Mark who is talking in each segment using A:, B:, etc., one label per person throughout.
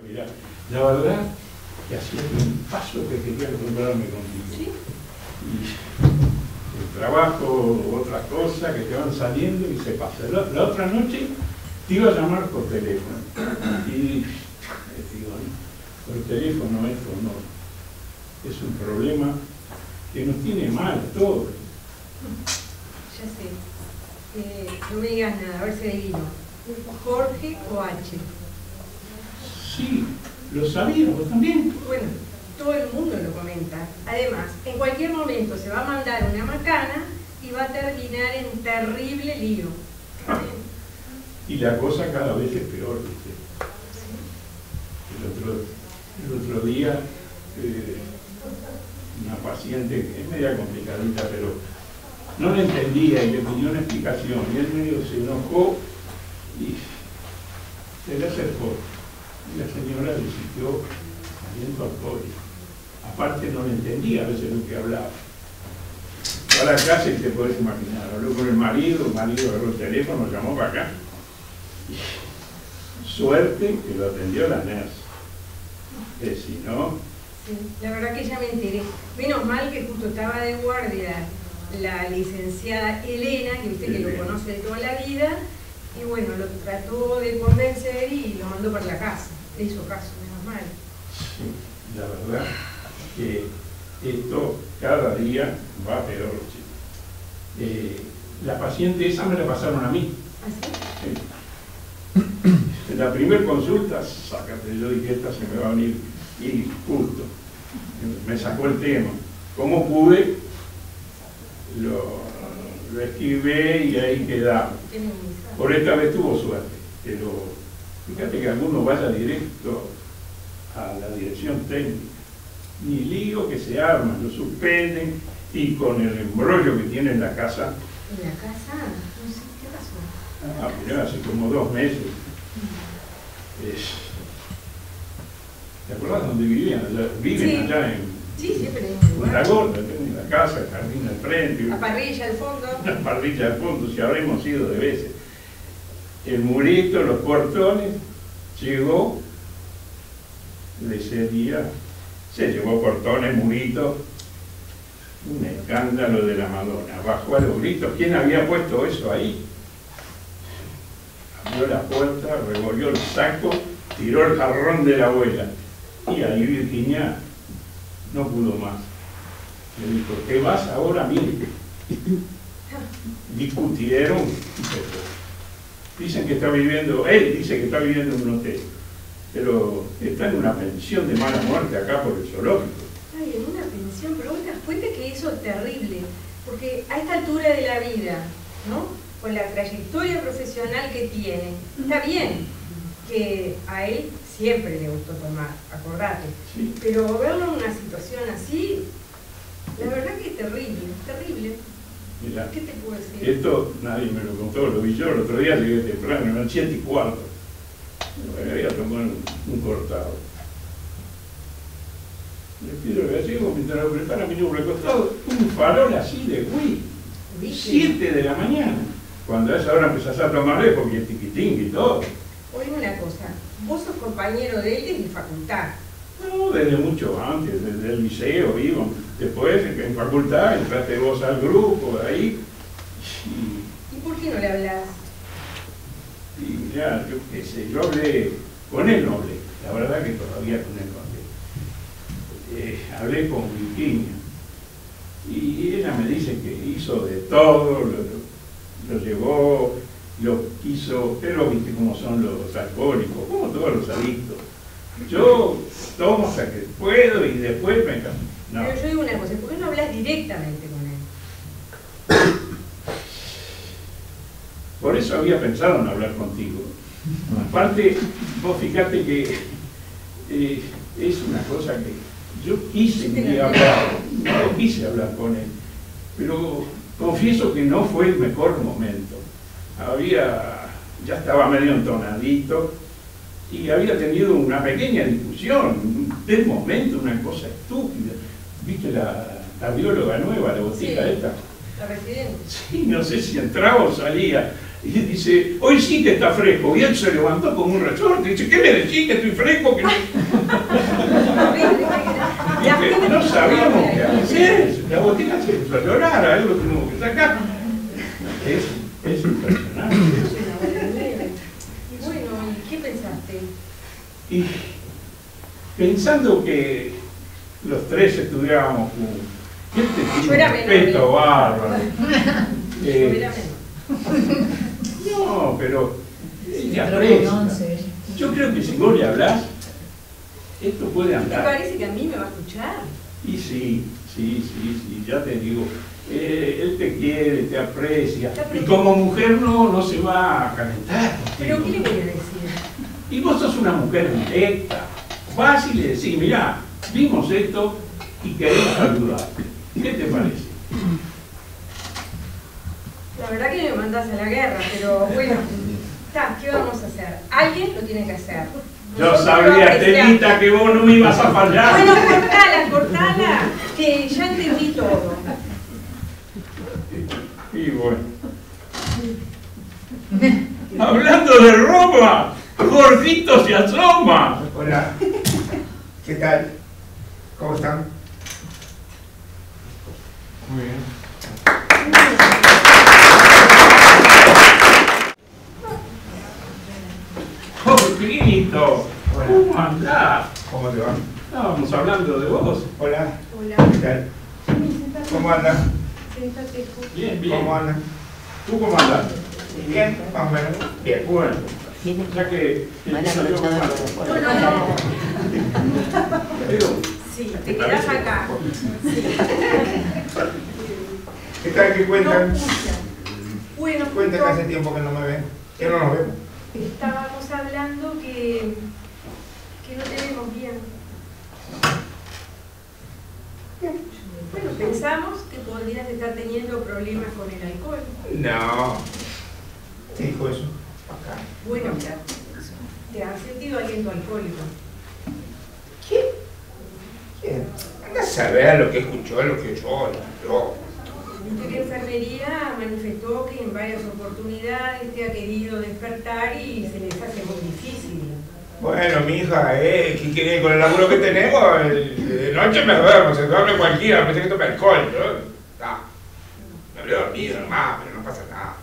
A: Mirá, la verdad que hacía un paso que quería encontrarme contigo.
B: ¿Sí?
A: Y el trabajo, otras cosas que te van saliendo y se pasa. La otra noche te iba a llamar por teléfono. Y digo, no, por teléfono esto no. Es un problema que nos tiene mal todos.
B: Ya sé. No me digas nada, a ver si adivino. ¿Jorge o H?
A: Sí, lo sabíamos también.
B: Bueno, todo el mundo lo comenta. Además, en cualquier momento se va a mandar una macana y va a terminar en terrible lío.
A: Y la cosa cada vez es peor, ¿viste? El otro día, una paciente que es media complicadita, pero no le entendía y le pidió una explicación. Y él medio se enojó y se le acercó. Y la señora le sintió aliento alcohólico. Aparte no le entendía a veces lo que hablaba. Fue a la casa y te podés imaginar, habló con el marido agarró el teléfono, llamó para acá. Y suerte que lo atendió la nurse. Que si no...
B: Sí, la verdad que ya me enteré. Menos mal que justo estaba de guardia la licenciada Elena, que usted que lo conoce de toda la vida, y bueno, lo trató de convencer y lo mandó para la casa. Le hizo caso, menos mal.
A: Sí, la verdad que esto cada día va peor. La paciente esa me la pasaron a mí.
B: ¿Ah,
A: sí? En la primera consulta, sácate, yo dije, esta se me va a venir, y justo, me sacó el tema. ¿Cómo pude? Lo esquivé y ahí quedamos. Por esta vez tuvo suerte, pero fíjate que alguno vaya directo a la dirección técnica, ni lío que se arma, lo suspenden y con el embrollo que tiene en la casa.
B: ¿En la casa? No sé, ¿qué pasó?
A: Mirá, hace como 2 meses. ¿Te acordás dónde vivían? Viven
B: sí.
A: Allá en
B: sí, siempre en
A: Punta Gorda, tienen la casa, el jardín al frente.
B: La parrilla al fondo.
A: La parrilla al fondo, si habremos ido de veces. El murito, los portones, llegó, ese día, se llevó portones, muritos, un escándalo de la Madonna. Bajó a los gritos, ¿quién había puesto eso ahí? Abrió la puerta, revolvió el saco, tiró el jarrón de la abuela. Y ahí Virginia no pudo más. Le dijo, ¿qué vas ahora? Mire. Discutieron. Dicen que está viviendo, él dice que está viviendo en un hotel, pero está en una pensión de mala muerte acá por el zoológico.
B: Ay, en una pensión, pero vos te das cuenta que eso es terrible, porque a esta altura de la vida, ¿no? Con la trayectoria profesional que tiene, está bien que a él siempre le gustó tomar, acordate, sí. Pero verlo en una situación así, la verdad que es terrible, terrible.
A: Mirá,
B: ¿qué te puedo decir?
A: Esto nadie me lo contó, lo vi yo el otro día, llegué temprano, eran 7:15. Me había tomado un cortado. Le pido al gallego, mientras lo prepara, mi número recostado, un farol así de whisky. 7 de la mañana. Cuando a esa hora empezás a tomarle porque es tiquitín y todo.
B: Oye, una cosa, vos sos compañero de él desde facultad.
A: No, desde mucho antes, desde el liceo, vivo. Después, en facultad, entraste vos al grupo, de ahí.
B: ¿Y por qué no le hablas?
A: Y mirá, yo qué sé, yo hablé, con él no hablé, la verdad que todavía con él no hablé. Hablé con Virginia. Y ella me dice que hizo de todo, lo llevó, lo quiso, pero viste cómo son los alcohólicos, como todos los adictos. Yo tomo hasta que puedo y después me cambio. No.
B: Pero yo digo una cosa, ¿por qué no hablas directamente con él?
A: Por eso había pensado en hablar contigo. Aparte, vos fijate que es una cosa que yo quise hablar con él, pero confieso que no fue el mejor momento. Ya estaba medio entonadito y había tenido una pequeña discusión del momento, una cosa estúpida. ¿Viste la bióloga nueva, la botica
B: sí,
A: esta?
B: La residente.
A: Sí, no sé si entraba o salía. Y dice, hoy sí que está fresco. Y él se levantó como un resorte. Dice, ¿qué me decís que estoy fresco? Que no... que no sabíamos qué hacer. La botica se empezó a llorar, algo tuvimos que sacar. Es impresionante.
B: Y bueno, ¿qué pensaste?
A: Y pensando que los tres estudiábamos juntos,
B: yo era
A: respeto bárbaro.
B: Yo era menor.
A: No, pero ella aprecia. Yo creo que si vos le hablás, esto puede
B: ¿Te
A: andar.
B: parece que a mí me va a escuchar?
A: Y sí, ya te digo, él te quiere, te aprecia, y como mujer no se va a calentar.
B: ¿Pero qué le voy a decir?
A: Y vos sos una mujer directa, vas y le decís, mirá, vimos esto y queremos ayudarte. ¿Qué te parece?
B: La verdad que me mandás a la guerra, pero bueno, ¿qué vamos a hacer? Alguien lo tiene que hacer.
A: Yo sabía, Telita, que vos no me ibas a fallar.
B: Bueno, cortala, que ya entendí todo.
A: Y bueno. Hablando de Roma, Jorgito se asoma.
C: Hola, ¿qué tal? ¿Cómo están?
A: Muy bien. Jorgito, ¿cómo andás?
C: ¿Cómo te va?
A: Estábamos hablando de vos.
C: Hola,
B: Hola.
C: ¿qué tal? ¿Cómo andan?
B: Siéntate.
A: Bien, bien.
C: ¿Cómo andan?
A: ¿Tú cómo andás?
C: Bien, más o menos.
A: Bien, bueno. Ya que salió mal.
B: No.
A: Pero,
B: Sí, te quedás acá.
C: ¿Qué tal? ¿Qué cuentan?
B: Bueno,
C: Cuentan que hace tiempo que no me ven. Que no nos vemos.
B: estábamos hablando que no te vemos bien. Bueno, pensamos que podrías estar teniendo problemas con el alcohol.
C: No. ¿Qué dijo eso? Acá.
B: Bueno, mira, te has sentido aliento alcohólico.
C: ¿Quién? Anda a saber lo que escuchó, lo que oyó.
B: Viste que enfermería manifestó que en varias oportunidades te ha querido despertar y se les hace muy difícil.
C: Bueno, mija, ¿qué querés? Con el laburo que tenemos, de noche me duermo, se duerme cualquiera, pensé que tome alcohol, ¿no? Me habré dormido nomás, pero no pasa nada.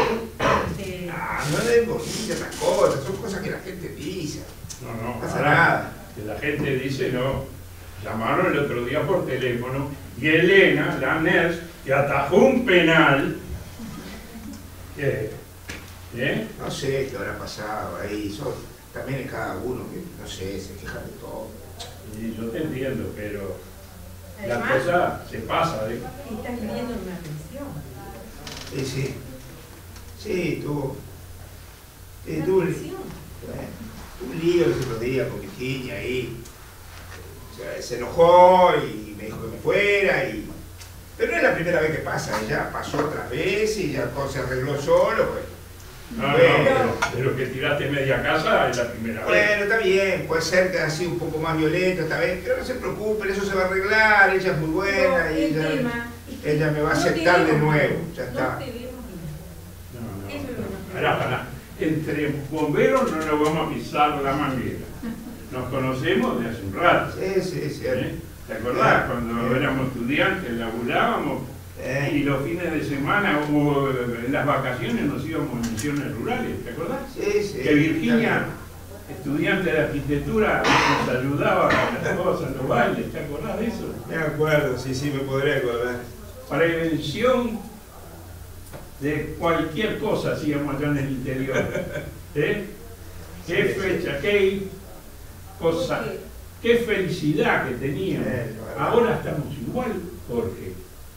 C: No es bonita esas cosas, son cosas que la gente dice.
A: no,
C: No pasa nada.
A: Que la gente dice no. Llamaron el otro día por teléfono y Elena, la nurse, que atajó un penal. ¿Qué?
C: No sé qué habrá pasado ahí, también es cada uno que, no sé, se queja de todo.
A: Y yo te entiendo, pero la
B: Además,
A: cosa se pasa, ¿eh?
B: estás viviendo una pensión.
C: Sí. Sí, tuvo.
B: ¿Una
C: Tuvo
B: pensión?
C: un lío los otros días con Virginia ahí. O sea, se enojó y me dijo que me fuera y... Pero no es la primera vez que pasa, ya pasó otras veces y ya todo se arregló solo, pues.
A: No, pero que tiraste media casa es la primera vez.
C: Bueno, está bien, puede ser que haya sido un poco más violento esta vez, pero no se preocupen, eso se va a arreglar, ella es muy buena y ella me va a aceptar de nuevo, ya está.
B: No te vemos bien. Eso es lo que nos
A: Pará. Entre bomberos no nos vamos a pisar la manguera. Nos conocemos de hace un rato.
C: Sí, cierto.
A: ¿Te acordás? Cuando éramos estudiantes, laburábamos y los fines de semana o en las vacaciones nos íbamos a misiones rurales, ¿te acordás?
C: Sí.
A: Que Virginia, estudiante de arquitectura, nos ayudaba a las cosas, los bailes, ¿te acordás de eso?
C: Me acuerdo, sí, me podré acordar.
A: Prevención de cualquier cosa hacíamos allá en el interior. ¿Qué fecha, qué cosa, qué felicidad que teníamos. Ahora estamos igual, Jorge.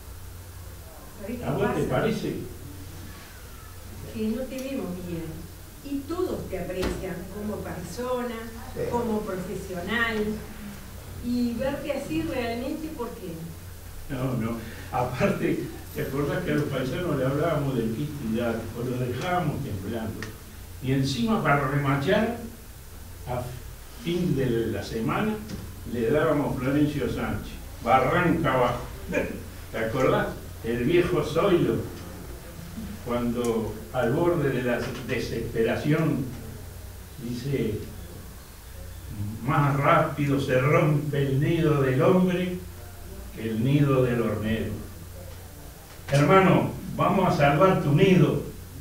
A: ¿A vos te parece?
B: Que no te vemos bien y todos te aprecian como persona, como profesional y verte así realmente, ¿por qué?
A: No, aparte, ¿te acordás que a los paisanos le hablábamos del Quito y Date, o lo dejábamos temblando? Y encima para remachar, a fin de la semana, le dábamos Florencio Sánchez, Barranca abajo. ¿Te acordás? El viejo Zoilo. cuando al borde de la desesperación dice: más rápido se rompe el nido del hombre que el nido del hornero. Hermano, vamos a salvar tu nido.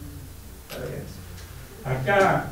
A: Acá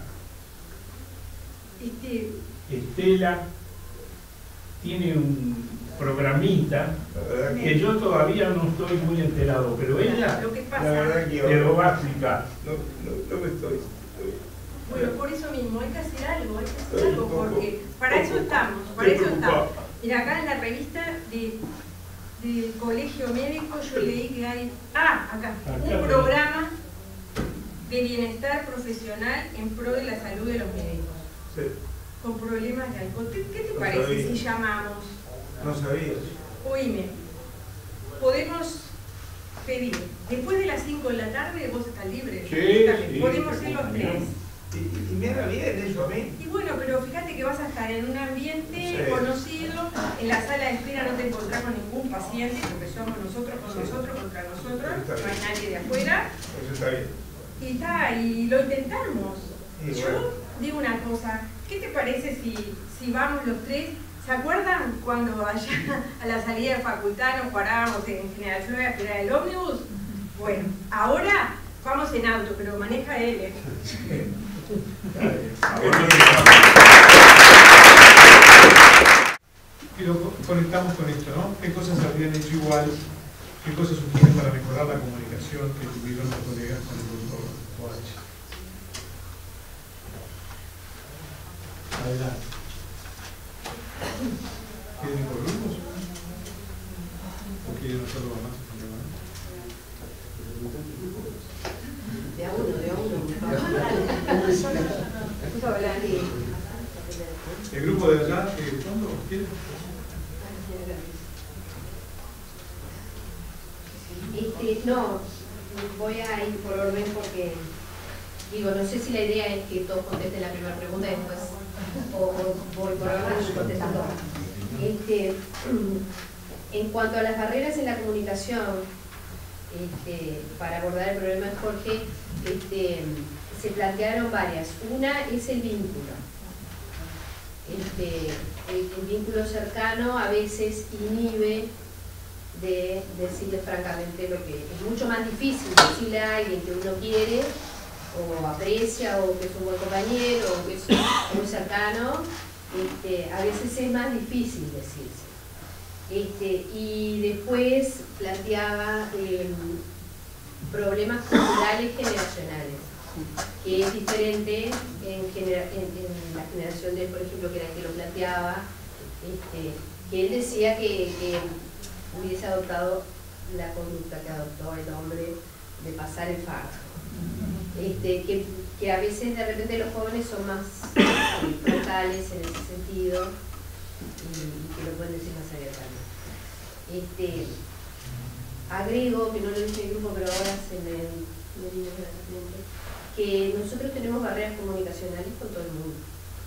A: Estela tiene un programita que yo todavía no estoy muy enterado, pero ella
B: Lo que pasa,
C: La verdad que
A: te lo va a explicar.
C: no me estoy.
B: bueno, por eso mismo hay que hacer algo,
C: Estoy un poco-
B: porque para eso estamos, para
C: estoy
B: eso estamos.
C: preocupado.
B: Mira, acá en la revista del Colegio Médico yo leí que hay, acá, un programa de bienestar profesional en pro de la salud de los médicos
C: Sí,
B: con problemas de alcohol. ¿Qué te
C: No
B: parece
C: sabía.
B: si llamamos?
C: no sabía.
B: Oíme, podemos pedir, después de las 5 de la tarde vos estás libre.
A: Sí,
B: podemos
A: te
B: ser los
A: acompañamos.
B: 3.
C: Y me haga bien eso a mí.
B: Y bueno, pero fíjate que vas a estar en un ambiente
C: Sí.
B: conocido, en la sala de espera no te encontrás con ningún paciente, porque somos nosotros con
C: Sí.
B: nosotros contra nosotros,
C: Está
B: no hay
C: bien.
B: nadie de afuera,
C: Eso está bien.
B: y lo intentamos.
C: Y
B: Yo
C: bueno.
B: digo una cosa, ¿qué te parece si vamos los 3? ¿Se acuerdan cuando allá a la salida de facultad nos parábamos en General Flores a esperar el ómnibus? Bueno, ahora vamos en auto, pero maneja él.
D: Y lo conectamos con esto, ¿no? ¿Qué cosas habrían hecho igual? ¿Qué cosas sugieren para mejorar la comunicación que tuvieron los colegas con el doctor OH? Adelante. ¿Quieren ir por grupos? ¿O quieren hacerlo más?
E: De a uno.
D: ¿El grupo de allá, fondo, quieren?
E: No, voy a ir por orden porque, digo, no sé si la idea es que todos contesten la primera pregunta y después, o voy por orden y contesto todo. En cuanto a las barreras en la comunicación, para abordar el problema de Jorge, se plantearon varias. Una es el vínculo. El vínculo cercano a veces inhibe de decirle francamente lo que es mucho más difícil decirle a alguien que uno quiere o aprecia o que es un buen compañero o que es muy cercano, a veces es más difícil decirse. Y después planteaba problemas culturales generacionales, que es diferente en la generación de, por ejemplo, que era el que lo planteaba, que él decía que hubiese adoptado la conducta que adoptó el hombre de pasar el fardo. Que a veces de repente los jóvenes son más frontales en ese sentido y que lo pueden decir más abiertamente. Agrego, que no lo dije en el grupo, pero ahora se me vino a la mente, que nosotros tenemos barreras comunicacionales con todo el mundo.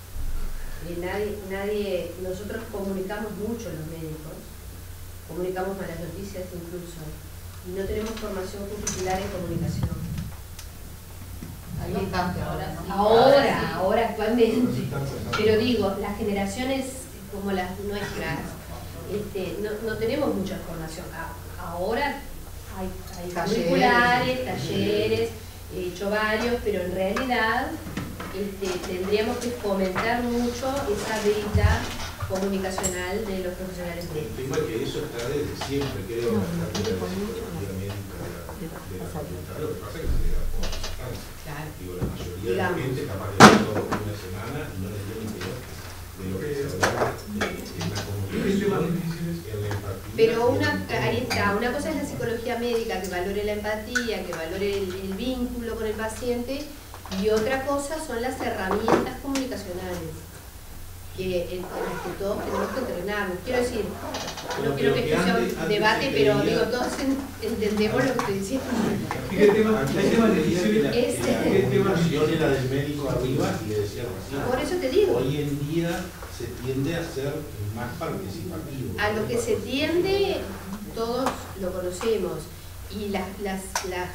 E: Nosotros comunicamos mucho los médicos, comunicamos malas noticias incluso, y no tenemos formación curricular en comunicación.
F: Hay bastante ahora, ¿no?
E: Ahora actualmente. Pero digo, las generaciones como las nuestras, no tenemos mucha formación. Ahora hay curriculares, talleres, he hecho varios, pero en realidad tendríamos que fomentar mucho esa brecha comunicacional de los profesionales
G: El tema es que eso está desde siempre, creo, en la psicología médica de la facultad. Lo que pasa es que se le da por sustancia.
E: Claro.
G: Digo, la mayoría de la gente capaz de ver todo una semana y no le dio ni idea de lo que se hablaba en la comunicación, en la empatía.
E: Pero ahí está, una cosa es la psicología médica, que valore la empatía, que valore el vínculo con el paciente, y otra cosa son las herramientas comunicacionales, en las que todos tenemos que entrenarnos. Quiero decir, no quiero que esto sea un debate, pero digo, todos entendemos lo que estoy diciendo.
D: ¿Qué tema difícil?
G: La comunicación era del médico arriba y le decía recién.
E: Por eso te digo.
G: Hoy en día se tiende a ser más participativo.
E: A lo que se tiende, todos lo conocemos, y las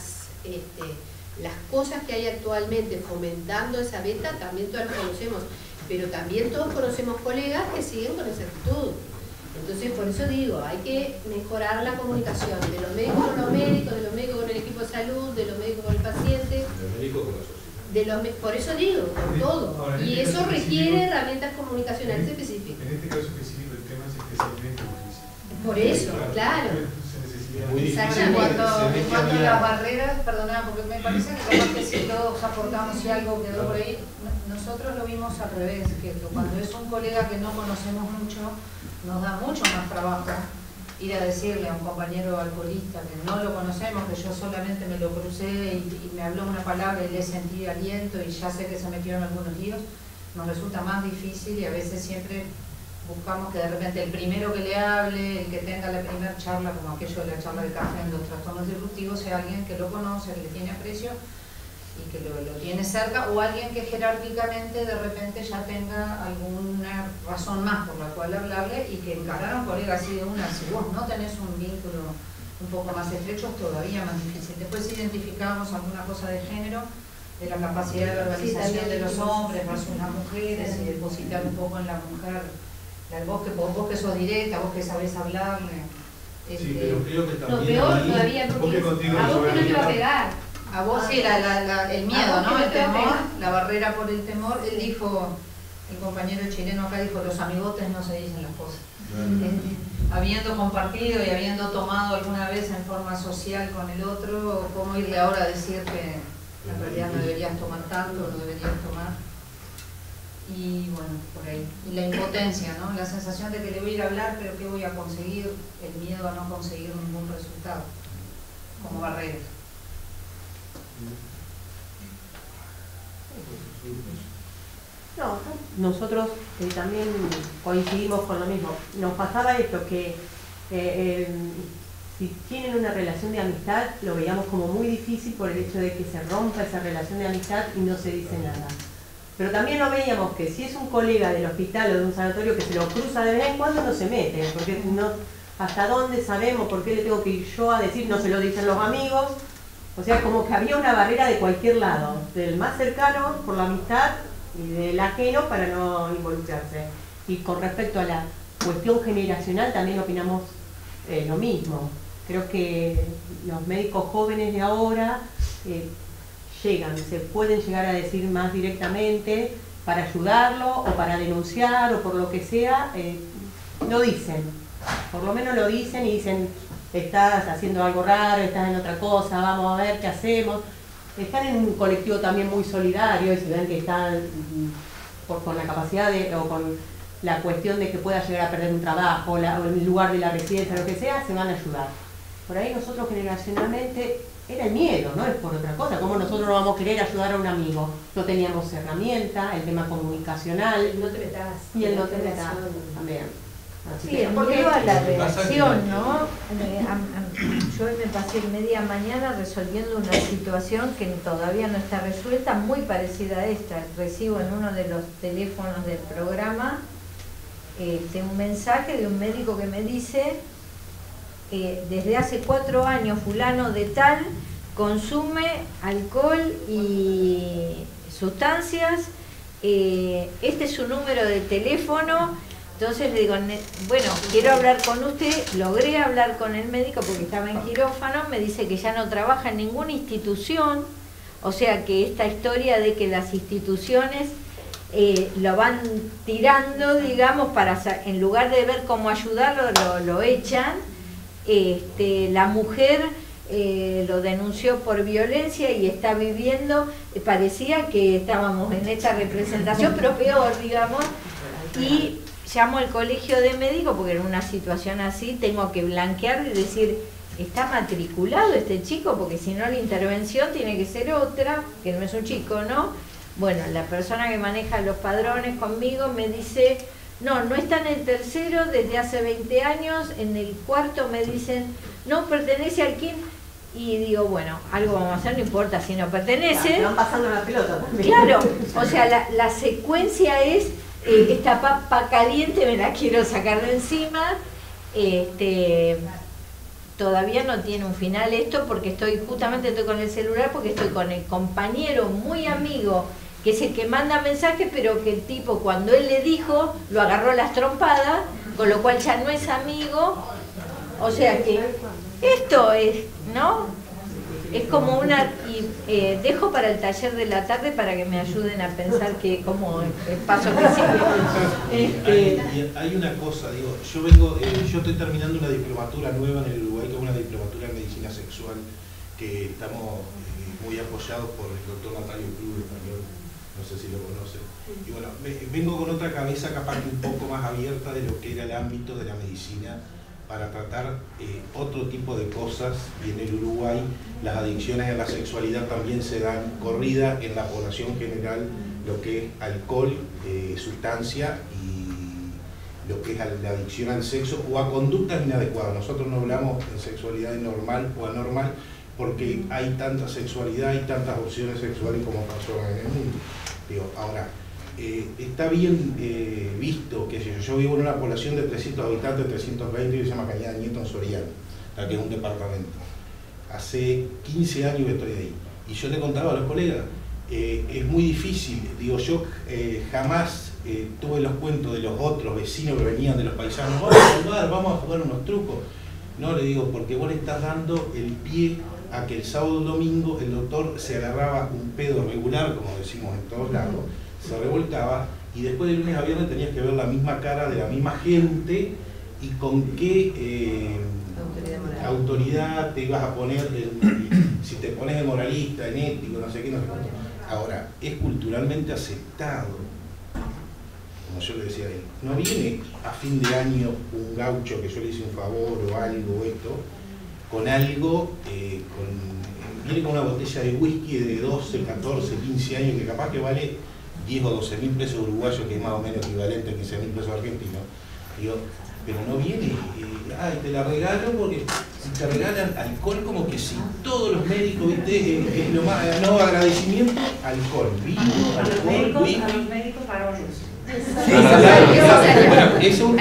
E: las cosas que hay actualmente fomentando esa beta, también todas las conocemos, pero también todos conocemos colegas que siguen con esa actitud. Entonces, por eso digo, hay que mejorar la comunicación de los médicos con los médicos, de los médicos con el equipo de salud, de los médicos con el paciente,
G: De los médicos con la sociedad.
E: por eso digo, con todo.
D: Ahora, en
E: Y
D: este
E: eso
D: caso
E: requiere
D: específico,
E: herramientas comunicacionales específicas.
D: En este caso específico el tema es especialmente difícil.
E: Por eso, claro.
D: Se necesita
G: Muy difícil.
E: Exactamente.
F: En cuanto a las barreras, perdona, porque me parece que capaz que si todos aportamos y algo quedó por ahí, nosotros lo vimos al revés, que cuando es un colega que no conocemos mucho, nos da mucho más trabajo ir a decirle a un compañero alcoholista que no lo conocemos, que yo solamente me lo crucé y me habló una palabra y le sentí aliento y ya sé que se metió en algunos líos, nos resulta más difícil y a veces siempre buscamos que de repente el primero que le hable, el que tenga la primera charla, como aquello de la charla de café en los trastornos disruptivos, sea alguien que lo conoce, que le tiene aprecio y que lo tiene cerca, o alguien que jerárquicamente de repente ya tenga alguna razón más por la cual hablarle y que encarar a un colega así de una, si vos no tenés un vínculo un poco más estrecho, es todavía más difícil. Después identificamos alguna cosa de género, de la capacidad de verbalización de los hombres versus las mujeres y depositar un poco en la mujer, vos que sos directa, vos que sabés hablarle.
G: Sí, pero creo que
E: No,
G: también
E: peor
G: ahí-
E: todavía, porque a vos que no te va a pegar.
F: A vos sí, el miedo,
E: A vos
F: ¿no?
E: que
F: El
E: no te va a
F: temor,
E: pegar.
F: la barrera por el temor. Él dijo, el compañero chileno acá dijo, los amigotes no se dicen las cosas. Habiendo compartido y habiendo tomado alguna vez en forma social con el otro, ¿cómo irle ahora a decir que en realidad no deberías tomar tanto, no deberías tomar? Y bueno, por ahí. Y la impotencia, ¿no? La sensación de que le voy a ir a hablar, pero ¿qué voy a conseguir? El miedo a no conseguir ningún resultado, como barrera.
H: No, nosotros también coincidimos con lo mismo. Nos pasaba esto, que si tienen una relación de amistad, lo veíamos como muy difícil por el hecho de que se rompa esa relación de amistad y no se dice nada. Pero también lo veíamos que si es un colega del hospital o de un sanatorio que se lo cruza de vez en cuando, no se mete, porque no, hasta dónde sabemos, por qué le tengo que ir yo a decir, no se lo dicen los amigos. O sea, como que había una barrera de cualquier lado, del más cercano por la amistad y del ajeno para no involucrarse. Y con respecto a la cuestión generacional también opinamos lo mismo. Creo que los médicos jóvenes de ahora se pueden llegar a decir más directamente para ayudarlo o para denunciar o por lo que sea, lo dicen. Por lo menos lo dicen y dicen, estás haciendo algo raro, estás en otra cosa, vamos a ver qué hacemos. Están en un colectivo también muy solidario y si ven que están con la capacidad o con la cuestión de que pueda llegar a perder un trabajo o el lugar de la residencia, lo que sea, se van a ayudar. Por ahí nosotros generacionalmente era el miedo, no es por otra cosa. ¿Cómo nosotros no vamos a querer ayudar a un amigo? No teníamos herramienta, el tema comunicacional
E: No te metas.
H: y el no te metas también. Así
B: Sí,
H: que-
B: el miedo a la
G: Lo que pasa es que-
B: reacción, ¿no? Yo hoy me pasé media mañana resolviendo una situación que todavía no está resuelta, muy parecida a esta. Recibo en uno de los teléfonos del programa un mensaje de un médico que me dice desde hace 4 años fulano de tal consume alcohol y sustancias, este es su número de teléfono. Entonces le digo, bueno, quiero hablar con usted. Logré hablar con el médico porque estaba en quirófano, me dice que ya no trabaja en ninguna institución, o sea que esta historia de que las instituciones lo van tirando, digamos, en lugar de ver cómo ayudarlo, lo echan. La mujer lo denunció por violencia y está viviendo, parecía que estábamos en esta representación, pero peor, digamos, y llamo al colegio de médicos porque en una situación así tengo que blanquear y decir, ¿está matriculado este chico? Porque si no la intervención tiene que ser otra, que no es un chico, ¿no? Bueno, la persona que maneja los padrones conmigo me dice, no está en el tercero desde hace 20 años, en el cuarto me dicen, no pertenece al quinto. Y digo, bueno, algo vamos a hacer, no importa si no pertenece.
H: Te van pasando la pelota también.
B: Claro, o sea, la secuencia es, esta papa caliente me la quiero sacar de encima.
I: todavía no tiene un final esto, porque justamente estoy con el celular, porque estoy con el compañero muy amigo, que es el que manda mensajes, pero que el tipo cuando él le dijo, lo agarró a las trompadas, con lo cual ya no es amigo. O sea que esto es, ¿no? Es como una... Y dejo para el taller de la tarde para que me ayuden a pensar que como el paso que sigue.
G: Hay una cosa, digo, yo estoy terminando una diplomatura nueva en el Uruguay, que es una diplomatura en medicina sexual, que estamos muy apoyados por el doctor Natalio Cruz, español, no sé si lo conoce. Y bueno, vengo con otra cabeza capaz que un poco más abierta de lo que era el ámbito de la medicina, para tratar otro tipo de cosas, y en el Uruguay las adicciones a la sexualidad también se dan corrida en la población general, lo que es alcohol, sustancia y lo que es la adicción al sexo o a conductas inadecuadas. Nosotros no hablamos de sexualidad normal o anormal porque hay tanta sexualidad, hay tantas opciones sexuales como personas en el mundo. Digo, ahora, está bien visto que yo vivo en una población de 300 habitantes, 320, que se llama Cañada Nieto en Soriano, que es un departamento. Hace 15 años que estoy ahí. Y yo le contaba a los colegas, es muy difícil, digo, yo jamás tuve los cuentos de los otros vecinos que venían de los paisanos, vamos a jugar unos trucos. No, le digo, porque vos le estás dando el pie a que el sábado o domingo el doctor se agarraba un pedo regular, como decimos en todos lados, se revolcaba, y después de lunes a viernes tenías que ver la misma cara de la misma gente y con qué autoridad te ibas a poner, si te pones de moralista, en ético, no sé qué, no sé cuánto. Ahora, es culturalmente aceptado, como yo le decía a él, no viene a fin de año un gaucho que yo le hice un favor o algo, esto, con algo, viene con una botella de whisky de 12, 14, 15 años que capaz que vale 10 o 12 mil pesos uruguayos, que es más o menos equivalente a 15 mil pesos argentinos. Digo, pero no viene, ay, te la regalo, porque si te regalan alcohol, como que si todos los médicos, ¿viste? Es lo más, no, agradecimiento, alcohol, vino, alcohol, whisky.
J: A los médicos varones.
G: Es un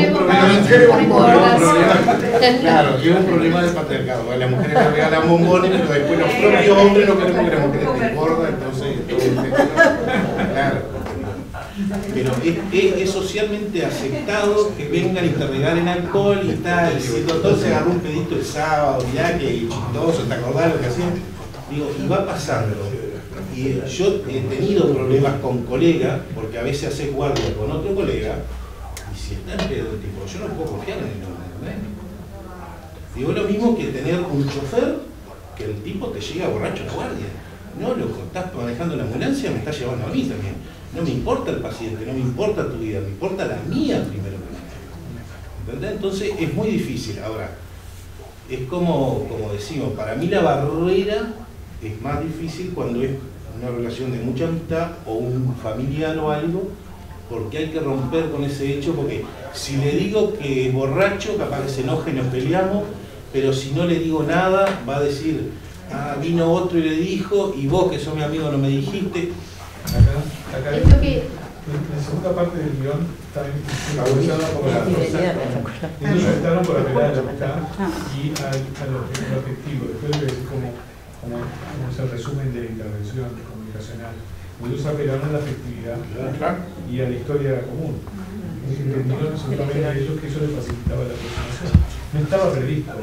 G: problema del patriarcado. A las mujeres les regalan bombones, pero después los propios hombres no queremos que las mujeres estén gordas, entonces claro. Pero es socialmente aceptado que vengan y te regalen alcohol y tal, y si el doctor se agarró un pedito el sábado, mirá que chistoso, ¿te acordás lo que hacían? Digo, y va pasando. Y yo he tenido problemas con colegas, porque a veces haces guardia con otro colega, y si está en pedo, tipo, yo no puedo confiar en el hombre, ¿no? Digo, lo mismo que tener un chofer, que el tipo te llega borracho a la guardia. No, loco, estás manejando la ambulancia, me estás llevando a mí también. No me importa el paciente, no me importa tu vida, me importa la mía primero que nada. ¿Entendés? Entonces es muy difícil. Ahora, es como decimos, para mí la barrera es más difícil cuando es una relación de mucha amistad o un familiar o algo, porque hay que romper con ese hecho, porque si le digo que es borracho, capaz que se enoje y nos peleamos, pero si no le digo nada, va a decir, ah, vino otro y le dijo, y vos que sos mi amigo no me dijiste.
D: Acá la segunda parte del guión está influenciada por la ellos optaron por apelar a la amistad y a lo afectivo. Después voy a decir como es el resumen de la intervención comunicacional. Ellos apelaron a la afectividad y a la historia común. Entendieron absolutamente a ellos que eso les facilitaba la aproximación. No estaba previsto,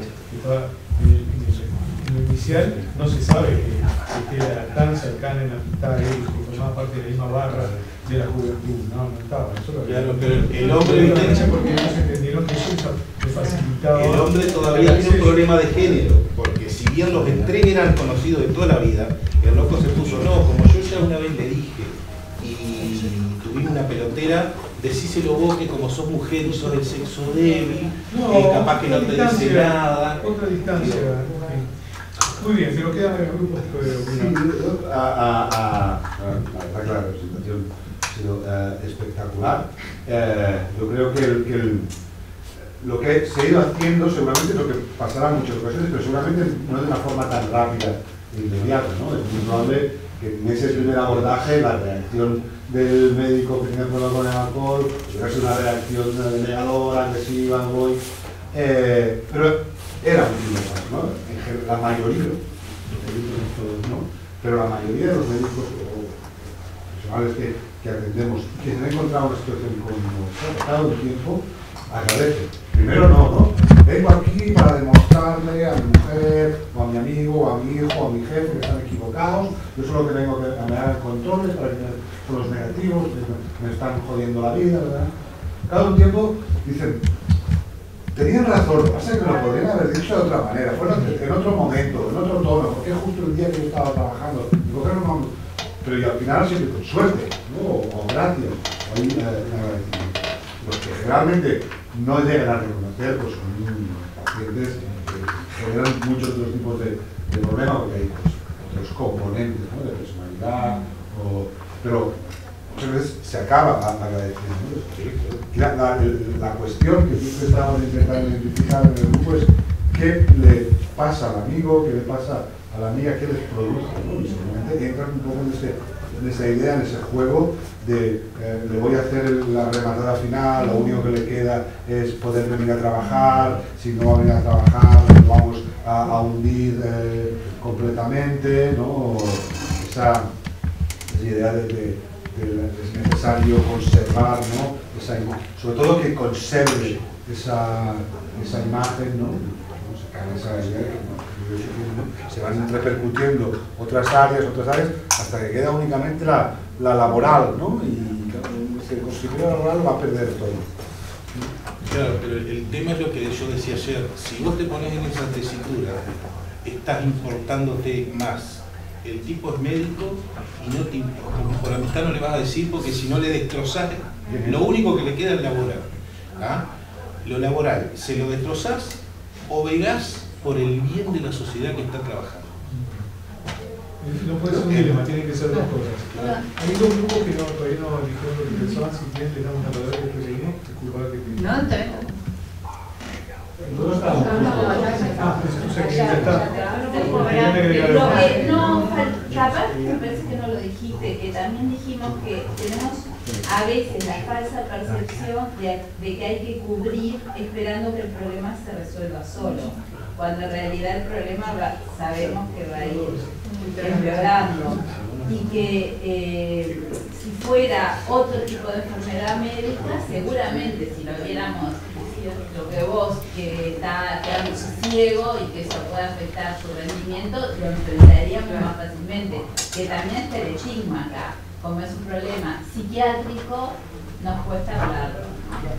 D: en lo inicial no se sabe que era tan cercana en la amistad a ellos, que formaba parte de la misma barra de la juventud, no estaba.
G: Claro, pero el hombre,
D: porque ellos entendieron que eso les facilitaba.
G: El hombre todavía tiene un problema de género, porque si bien los tres eran conocidos de toda la vida, el loco se puso, no, como yo ya una vez le dije, y tuvimos una pelotera, decíselo vos que como sos mujer y sos del sexo débil, capaz que no te dice nada.
D: Otra distancia. Muy bien, pero queda un poco de opinión.
K: Está claro, la presentación ha sido espectacular. Yo creo que lo que se ha ido haciendo seguramente es lo que pasará en muchas ocasiones, pero seguramente no de una forma tan rápida e inmediata, ¿no? Es muy probable que en ese primer abordaje la reacción del médico que tenía problema con el alcohol hubiera sido una reacción negadora, agresiva, pero era un pilotaje, ¿no? La mayoría, los médicos no todos, ¿no? Pero la mayoría de los médicos o profesionales que atendemos, que se han encontrado una situación como cada un tiempo, agradece. Primero no. Vengo aquí para demostrarle a mi mujer, o a mi amigo, o a mi hijo, o a mi jefe que están equivocados. Yo solo que vengo a me hagan controles para que son los negativos, me están jodiendo la vida, ¿verdad? Cada un tiempo dicen, tenían razón, lo que pasa es que lo podrían haber dicho de otra manera, fue en otro momento, en otro tono, porque justo el día que yo estaba trabajando, pero y al final siempre con suerte, ¿no? O gracias, o hay un agradecimiento. Los que generalmente no llegan a reconocer, pues son pacientes que generan muchos otros tipos de problemas, porque hay pues, otros componentes, ¿no? De personalidad, pero muchas veces se acaba agradeciendo. La cuestión que siempre estamos intentando identificar en el grupo es qué le pasa al amigo, qué le pasa a la amiga, qué les produce, ¿no? Y simplemente entran un poco en esa idea, en ese juego de le voy a hacer la rematada final, lo único que le queda es poder venir a trabajar, si no va a venir a trabajar lo vamos a hundir completamente, ¿no? Esa idea de es necesario conservar, ¿no? Sobre todo que conserve esa imagen, ¿no? Esa idea que se van repercutiendo otras áreas, hasta que queda únicamente la laboral, ¿no? Y el consumidor laboral va a perder todo.
G: Claro, pero el tema es lo que yo decía ayer. Si vos te pones en esa tesitura, estás importándote más. El tipo es médico y no te importa. Por amistad no le vas a decir, porque si no le destrozás, lo único que le queda es laboral. ¿Ah? Lo laboral, se lo destrozás o vegás por el bien de la sociedad que está trabajando.
D: No puede ser un dilema, tienen que ser dos cosas. Hay dos grupos que todavía no dijeron lo que pensaban, si quieren les damos la palabra y después seguimos. Disculpa que te...
F: No, está bien.
D: ¿Dónde estamos? O sea que ya está.
J: Capaz me parece que no lo dijiste, que también dijimos que tenemos a veces la falsa percepción de que hay que cubrir esperando que el problema se resuelva solo, cuando en realidad el problema sabemos que va a ir empeorando y que si fuera otro tipo de enfermedad médica, seguramente si lo viéramos lo que vos, que está quedando ciego y que eso puede afectar su rendimiento, lo enfrentaríamos más fácilmente. Que también está el estigma acá, como es un problema psiquiátrico, nos cuesta hablarlo.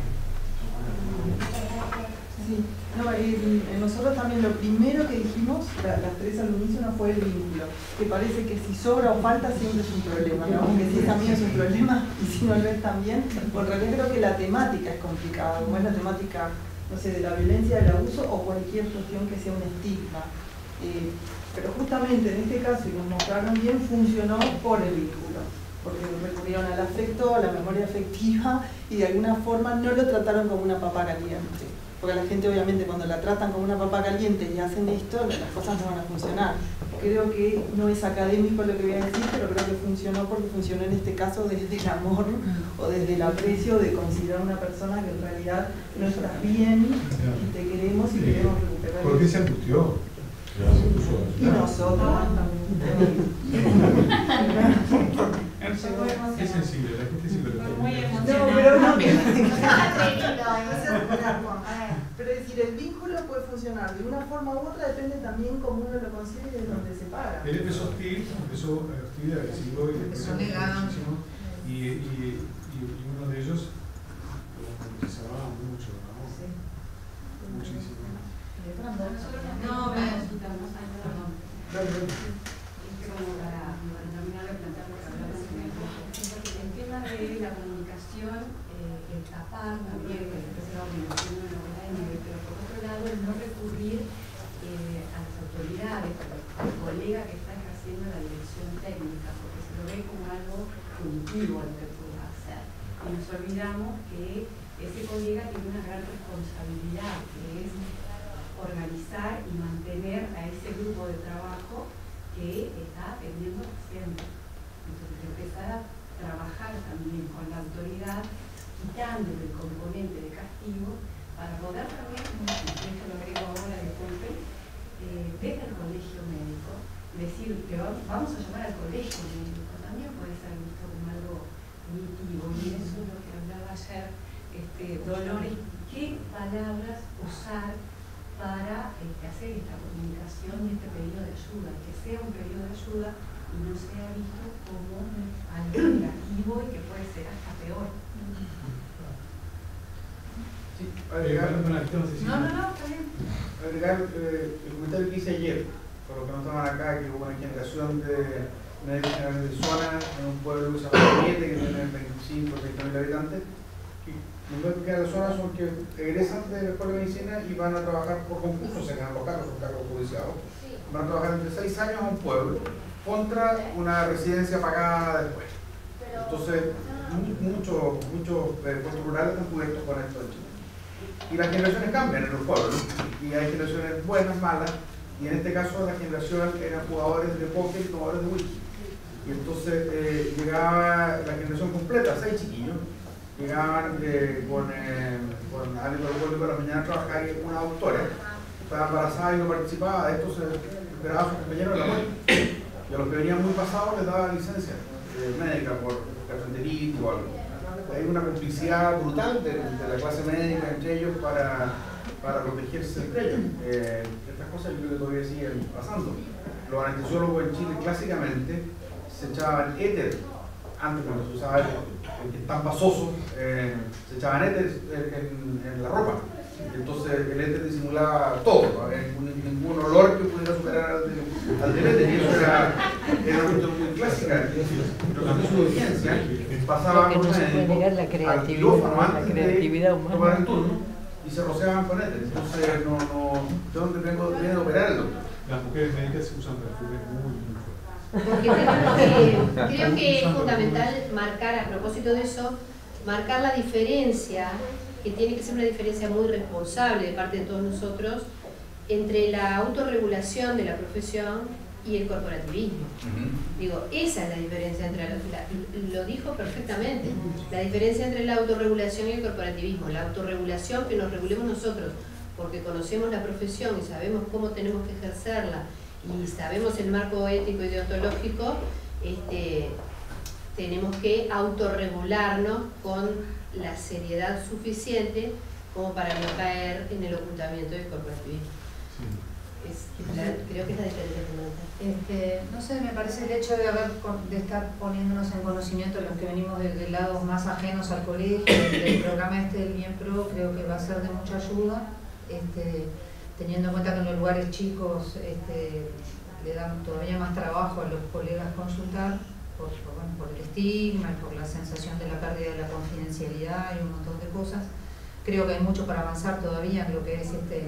L: Sí, no, nosotros también lo primero que dijimos, las tres al unísono, fue el vínculo, que parece que si sobra o falta siempre es un problema, ¿no? Que si es amigo es un problema y si no lo es también, porque en realidad creo que la temática es complicada, como es la temática, no sé, de la violencia, del abuso o cualquier cuestión que sea un estigma. Pero justamente en este caso, y nos mostraron bien, funcionó por el vínculo, porque recurrieron al afecto, a la memoria afectiva y de alguna forma no lo trataron como una papa caliente. Porque la gente obviamente cuando la tratan como una papa caliente y hacen esto, las cosas no van a funcionar. Creo que no es académico lo que voy a decir, pero creo que funcionó porque funcionó en este caso desde el amor o desde el aprecio de considerar a una persona que en realidad no estás bien y te queremos y queremos recuperar.
D: ¿Por qué se angustió?
L: Y nosotros también.
D: Es sensible, la gente siempre lo
F: muy
L: emocionante. Pero es decir, el vínculo puede funcionar de una forma u otra, depende también cómo uno lo consigue y de dónde se para.
D: Él empezó hostil, agresivo y muchísimo. Y uno de ellos se amaba mucho, ¿no? Sí. Muchísimo.
M: No, el tema de la comunicación, el tapar también, que después se va aumentando en la bola de nivel, pero por otro lado el no recurrir a las autoridades, al colega que está ejerciendo la dirección técnica, porque se lo ve como algo punitivo lo que puede hacer. Y nos olvidamos que ese colega tiene una gran responsabilidad, que es organizar y mantener a ese grupo de trabajo que está atendiendo pacientes. Entonces, empezar a trabajar también con la autoridad, quitándole el componente de castigo, para poder también, esto lo agrego ahora, disculpen, desde el colegio médico, decir que vamos a llamar al colegio médico, también puede ser visto como algo positivo, y eso es lo que hablaba ayer Dolores, qué palabras usar para hacer esta comunicación y este pedido de ayuda, que sea un pedido de ayuda y no sea visto como algo negativo y que puede ser hasta peor.
N: Sí, agregar,
F: no, está bien.
N: Agregar el comentario que hice ayer, por lo que nos toman acá, que hubo una generación de médicos generales de zona en un pueblo que se llama Riete, que tiene 25 o 30 mil habitantes. Los médicos de la zona son que egresan de la escuela de medicina y van a trabajar por concurso, se ganan los cargos, son cargos judiciados. Van a trabajar entre 6 años a un pueblo contra una residencia pagada después. Entonces, muchos puestos rurales están cubiertos con esto en Chile. Y las generaciones cambian en los pueblos, ¿no? Y hay generaciones buenas, malas, y en este caso la generación eran jugadores de póker y jugadores de whisky. Y entonces llegaba la generación completa, 6 chiquillos, llegaban con alguien del pueblo de la mañana a trabajar, y una doctora estaba embarazada y no participaba de esto, se esperaba a sus compañeros de la muerte. Y a los que venían muy pasados les daba licencia médica por gastroenteritis o algo. Hay una complicidad brutal de la clase médica entre ellos para protegerse entre ellos. Estas cosas yo creo que todavía siguen pasando. Los anestesiólogos en Chile clásicamente se echaban éter, antes cuando se usaba el que es tan pasoso, se echaban éter en la ropa. Entonces el éter disimulaba todo, no había ningún olor que pudiera superar al del éter, y eso era una cuestión muy clásica. Entonces su urgencia pasaba con al quirófano antes de tomar el turno y se rociaban con éter. Entonces ¿de dónde viene de operar el doctor?
D: Las mujeres médicas usan perfumes muy
E: porque creo que es fundamental marcar, a propósito de eso, marcar la diferencia, que tiene que ser una diferencia muy responsable de parte de todos nosotros, entre la autorregulación de la profesión y el corporativismo. Digo, esa es la diferencia entre lo dijo perfectamente, la diferencia entre la autorregulación y el corporativismo. La autorregulación, que nos regulemos nosotros, porque conocemos la profesión y sabemos cómo tenemos que ejercerla, y sabemos el marco ético y deontológico, tenemos que autorregularnos con la seriedad suficiente como para no caer en el ocultamiento del corporativismo. Creo que es la diferencia fundamental.
F: No sé, me parece el hecho de estar poniéndonos en conocimiento los que venimos de lados más ajenos al colegio, del programa del Bien Pro, creo que va a ser de mucha ayuda. Teniendo en cuenta que en los lugares chicos le dan todavía más trabajo a los colegas consultar por el estigma y por la sensación de la pérdida de la confidencialidad y un montón de cosas. Creo que hay mucho para avanzar todavía en lo que es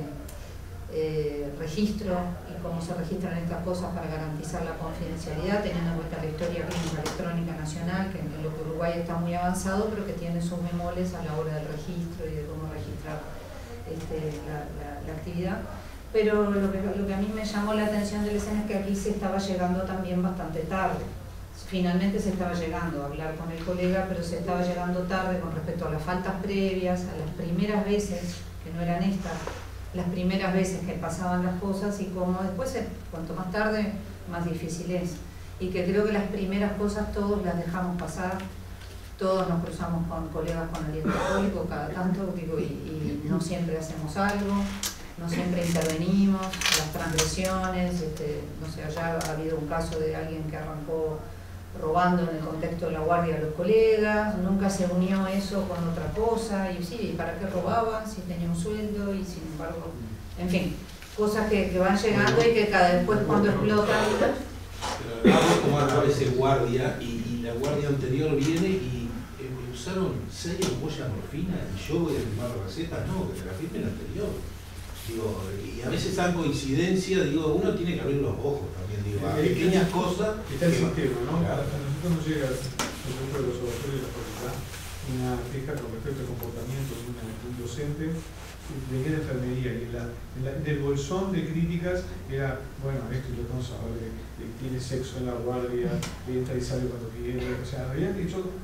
F: registro y cómo se registran estas cosas para garantizar la confidencialidad, teniendo en cuenta la historia clínica electrónica nacional, que en lo que Uruguay está muy avanzado, pero que tiene sus bemoles a la hora del registro y de cómo registrar la actividad. Pero lo que a mí me llamó la atención de la escena es que aquí se estaba llegando también bastante tarde. Finalmente se estaba llegando a hablar con el colega, pero se estaba llegando tarde con respecto a las faltas previas, a las primeras veces, que no eran estas, las primeras veces que pasaban las cosas, y como después, cuanto más tarde, más difícil es. Y que creo que las primeras cosas todos las dejamos pasar. Todos nos cruzamos con colegas con aliento alcohólico cada tanto, y no siempre hacemos algo, no siempre intervenimos, las transgresiones, no sé, allá ha habido un caso de alguien que arrancó robando en el contexto de la guardia a los colegas, nunca se unió eso con otra cosa, y sí, ¿para qué robaban? Si tenía un sueldo, y sin embargo, en fin, cosas que van llegando y que cada después cuando explotan.
G: Pero vamos como a veces guardia, y la guardia anterior viene y usaron 6 ampollas de morfina y yo voy a firmar recetas, no, que te la firme el anterior. Digo, y a veces dan coincidencia, digo, uno tiene que abrir los ojos también, digo, a pequeñas cosas.
D: Está el sistema, ¿no? Claro. A nosotros nos llega, nosotros de los observatorios de la facultad, una queja con respecto al comportamiento de un docente de enfermería, y del bolsón de críticas era, bueno, esto es irresponsable, tiene sexo en la guardia, entra y sale cuando quiere, o sea, habían hecho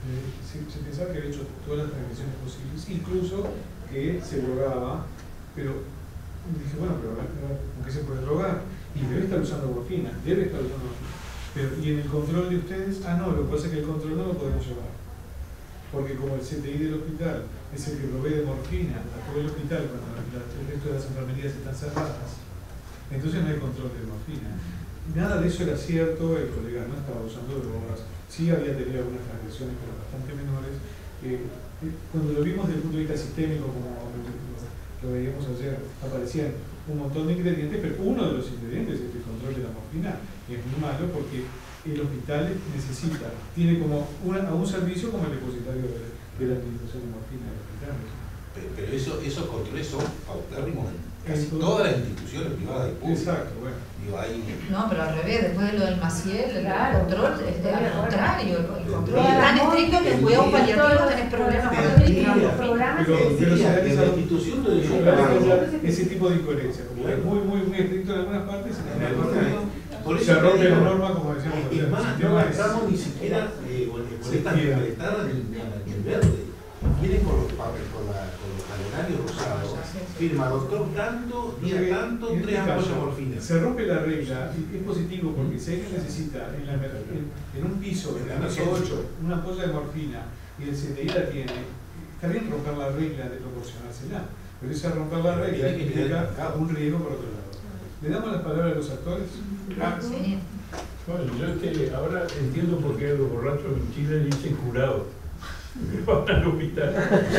D: se pensaba que había hecho todas las transgresiones posibles, incluso que se drogaba, pero dije, bueno, pero ¿con qué se puede drogar? Y debe estar usando morfina, Pero, y en el control de ustedes, no, lo que pasa es que el control no lo podemos llevar. Porque como el CTI del hospital es el que provee de morfina a todo el hospital cuando el resto de las enfermerías están cerradas, entonces no hay control de morfina. Nada de eso era cierto, el colega no estaba usando drogas, sí había tenido algunas transgresiones, pero bastante menores. Cuando lo vimos desde el punto de vista sistémico, como lo veíamos ayer, aparecían un montón de ingredientes, pero uno de los ingredientes es el control de la morfina, y es muy malo porque el hospital tiene como a un servicio como el depositario de la administración de morfina del hospital.
G: Pero esos controles son paupérrimos en casi todas las instituciones privadas y públicas.
D: Exacto, bueno.
F: No, pero al revés, después de lo del Maciel, el control es al contrario. El control
G: es
F: tan estricto que en cuidados paliativos tenés problemas
D: pero se da esa institución ese tipo de incoherencia, como es muy estricto en algunas partes, en algunas partes se rompe la norma, como decíamos.
G: Es más, no estamos ni siquiera con esta libertad en verde. Vienen con los calendarios rosados, firma doctor tanto, día tanto, 3 ampollas de morfina.
D: Se rompe la regla, y es positivo porque si alguien necesita en un piso, en el piso 8, una ampolla de morfina y el CTI la tiene, está bien romper la regla de proporcionársela, pero esa romper la regla implica un riesgo por otro lado. ¿Le damos las palabras a los actores?
F: Sí.
A: Bueno, yo ahora entiendo por qué los borrachos en Chile dicen jurado. Me van al hospital.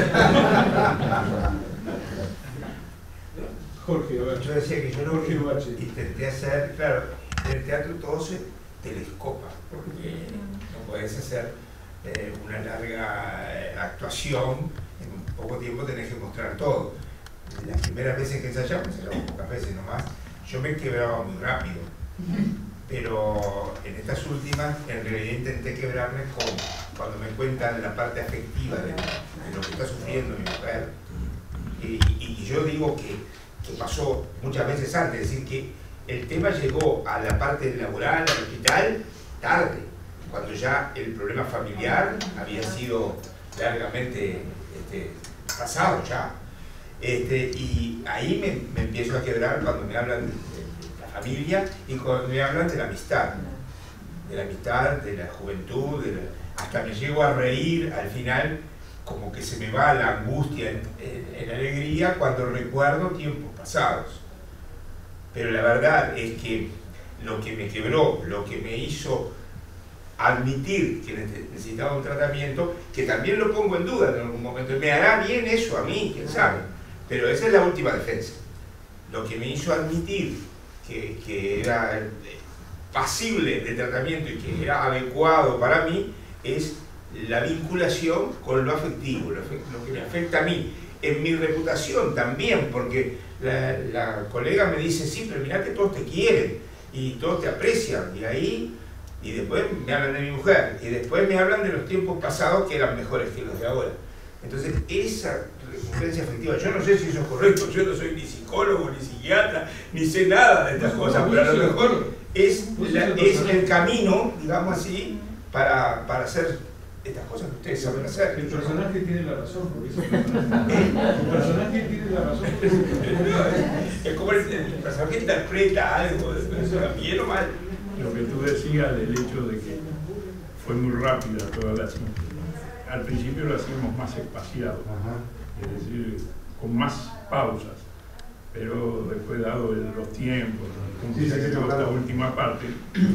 D: Jorge,
C: yo decía que yo no intenté hacer, claro, en el teatro todo se telescopa, porque no podés hacer una larga actuación, en poco tiempo tenés que mostrar todo. Las primeras veces que ensayamos pocas veces nomás, yo me quebraba muy rápido, pero en estas últimas en realidad intenté quebrarme cuando me cuentan la parte afectiva de lo que está sufriendo mi mujer. Y yo digo que pasó muchas veces antes, es decir, que el tema llegó a la parte laboral, al hospital, tarde, cuando ya el problema familiar había sido largamente pasado ya. Y ahí me empiezo a quebrar cuando me hablan de la familia y cuando me hablan de la amistad, de la juventud, hasta me llego a reír al final, como que se me va la angustia en alegría cuando recuerdo tiempos pasados. Pero la verdad es que lo que me quebró, lo que me hizo admitir que necesitaba un tratamiento, que también lo pongo en duda en algún momento, me hará bien eso a mí, quién sabe, pero esa es la última defensa. Lo que me hizo admitir que era pasible de tratamiento y que era adecuado para mí es la vinculación con lo afectivo, lo que me afecta a mí, en mi reputación también, porque la colega me dice, sí, pero mirá que todos te quieren y todos te aprecian, y después me hablan de mi mujer, y después me hablan de los tiempos pasados que eran mejores que los de ahora. Entonces, esa recompensa afectiva, yo no sé si eso es correcto, yo no soy ni psicólogo, ni psiquiatra, ni sé nada de estas cosas, pero a lo mejor es el camino, digamos así, para hacer estas cosas que ustedes saben hacer.
D: El personaje tiene la razón, porque eso el personaje tiene la razón.
C: Es como el personaje interpreta algo, eso bien o mal.
A: Lo que tú decías del hecho de que fue muy rápida toda la cinta. Al principio lo hacíamos más espaciado, es decir, con más pausas, pero después dado los tiempos, esta última parte.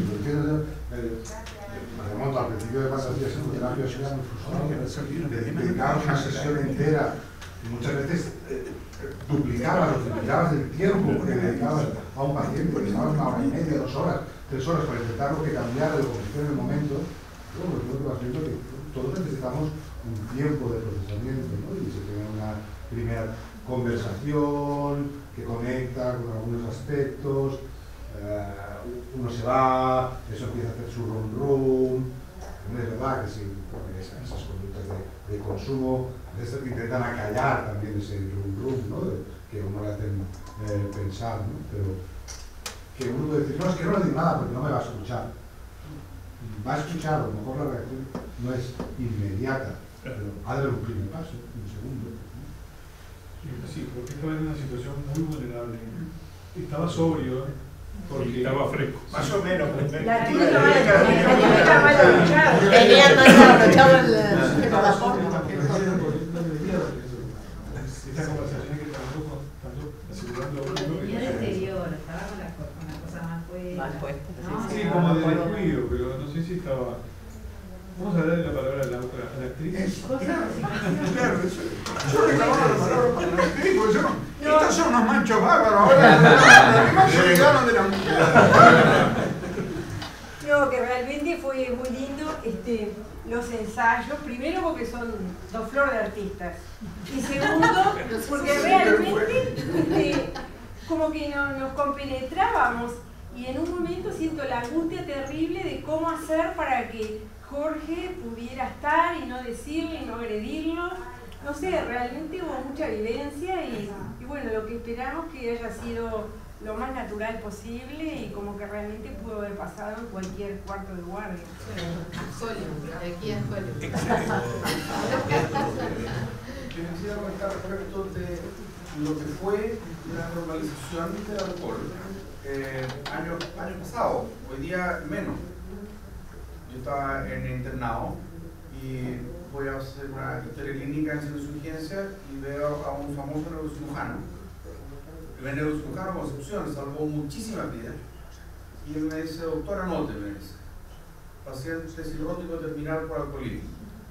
K: Me remonto al principio de Fantasía Psicoterapia, yo era muy frustrado, dedicabas una sesión entera y muchas veces duplicabas el tiempo que dedicabas a un paciente, que estabas 1 hora y media, 2 horas, 3 horas para intentar que cambiara de condición en el momento. Bueno, lo que vas viendo que todos necesitamos un tiempo de procesamiento, ¿no? Y se tiene una primera conversación que conecta con algunos aspectos, uno se va, eso empieza a hacer su rum. Es verdad que sí, esas conductas de consumo a veces intentan acallar también ese rum, ¿no? Que uno le hacen pensar, ¿no? Pero que uno puede decir, no, es que no le digo nada porque no me va a escuchar. va a escuchar, a lo mejor la reacción no es inmediata, pero ha de dar un primer paso, un segundo.
D: Sí, porque estaba en una situación muy vulnerable. Estaba sobrio, porque estaba fresco.
C: Más o menos.
B: La tenía mal abrochado.
H: Tenía mal abrochado el
D: Esta conversación que tanto asegurando
J: venía de exterior, estaba con la cosa más puesta.
D: Sí, como de descuido, pero no sé si estaba. Vamos a darle la palabra a la otra, a la actriz.
C: Claro, yo reclamaba la palabra para la actriz, porque yo no. Estos son unos manchos bárbaros, ahora los manchos llegaron de la mujer.
B: No, que realmente fue muy lindo los ensayos, primero porque son dos flores de artistas, y segundo porque realmente como que nos compenetrábamos, y en un momento siento la angustia terrible de cómo hacer para que Jorge pudiera estar y no decirle y no agredirlo. No sé, realmente hubo mucha vivencia y bueno, lo que esperamos que haya sido lo más natural posible y como que realmente pudo haber pasado en cualquier cuarto de guardia.
F: Hollywood, de aquí a Hollywood.
N: Quisiera comentar respecto de lo que fue la normalización del alcohol año pasado, hoy día menos. Yo estaba en internado y voy a hacer una historia clínica en servicio de urgencia y veo a un famoso neurocirujano. El neurocirujano Concepción salvó muchísimas vidas y él me dice: doctor, anote, me dice, paciente cirrótico terminal por alcoholismo.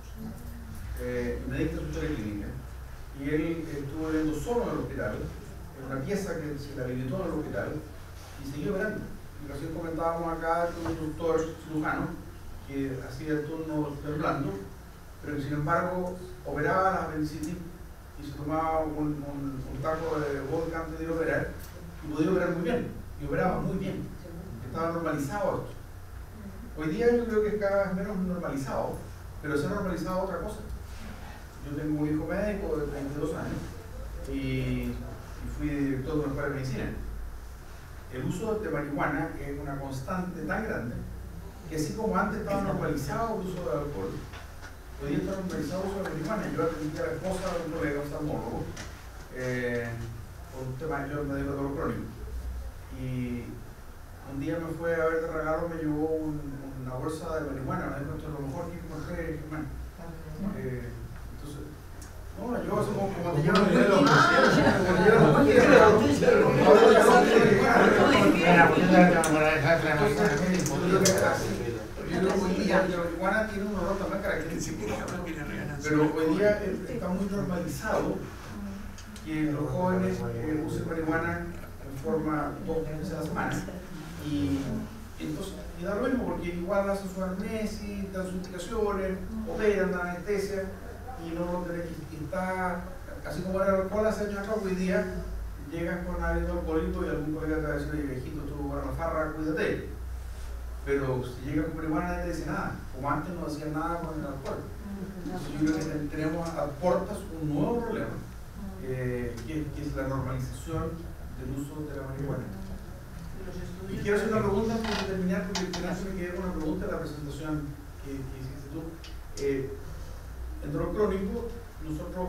N: Me dicta su historia clínica y él estuvo viviendo solo en el hospital, en una pieza que se le habilitó en el hospital y siguió operando. Y recién comentábamos acá con un doctor cirujano que hacía el turno temblando, pero que sin embargo operaba la apendicitis y se tomaba un taco de vodka antes de operar y podía operar muy bien, y operaba muy bien. Estaba normalizado esto. Hoy día yo creo que es cada vez menos normalizado, pero se ha normalizado otra cosa. Yo tengo un hijo médico de 32 años y fui director de una escuela de medicina. El uso de marihuana es una constante tan grande que así como antes estaba normalizado el uso del alcohol, hoy día está normalizado el uso de la marihuana. Yo atendí a la esposa de un colega oftalmólogo por un tema, yo me dedico a dolor crónico, y un día me fue a ver de regalo, me llevó una bolsa de marihuana, me dijo: esto es lo mejor que encontré, Germán. Entonces, no, yo así como te llevo la marihuana tiene un olor también característico, pero hoy día está muy normalizado que los jóvenes usen marihuana en forma 2 veces a la semana, y entonces y da lo mismo porque igual hacen su anamnesis, dan sus indicaciones, operan, dan anestesia y no lo tenés que estar, así como era el alcohol hace años acá. Hoy día llegas con hábito alcohólico y algún colega te va a decir: oye, viejito, tú para la farra, cuídate. Pero si llegas con marihuana nadie te dice nada, como antes no decían nada con el alcohol. Entonces yo creo que tenemos a puertas un nuevo problema, que es la normalización del uso de la marihuana. Y quiero hacer una pregunta antes de terminar, porque al final se me quedé con una pregunta de la presentación que hiciste tú. En dolor crónico, nosotros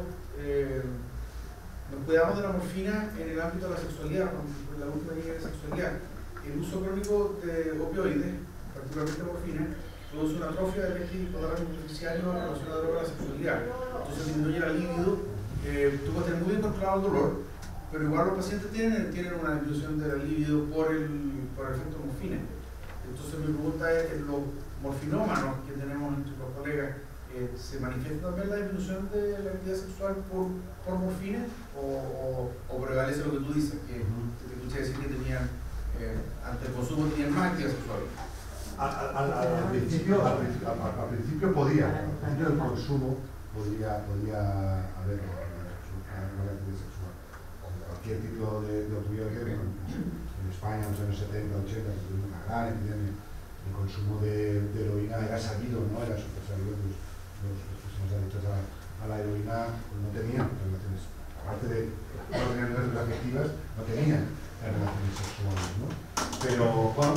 N: nos cuidamos de la morfina en el ámbito de la sexualidad, en la última línea de sexualidad. El uso crónico de opioides, particularmente morfina, produce una atrofia del eje hipotálamo pituitario relacionada con la sexualidad. Entonces disminuye la libido, tú puedes tener muy bien controlado el dolor, pero igual los pacientes tienen una disminución de la libido por el efecto morfina. Entonces mi pregunta es: los morfinómanos que tenemos entre los colegas, ¿se manifiesta también la disminución de la actividad sexual por morfina? ¿O prevalece lo que tú dices, que te escuché decir que tenían, ante el consumo tenían más actividad sexual?
K: Al principio podía, al principio del consumo podía haber una actividad sexual. Cualquier tipo de opioide, en España en los años 70, 80, se tuvo una gran epidemia. El consumo de heroína era sabido, ¿no? Era súper sabido. Los personas adictas a la heroína no tenían relaciones, aparte de relaciones afectivas, no tenían relaciones sexuales, ¿no? Pero bueno,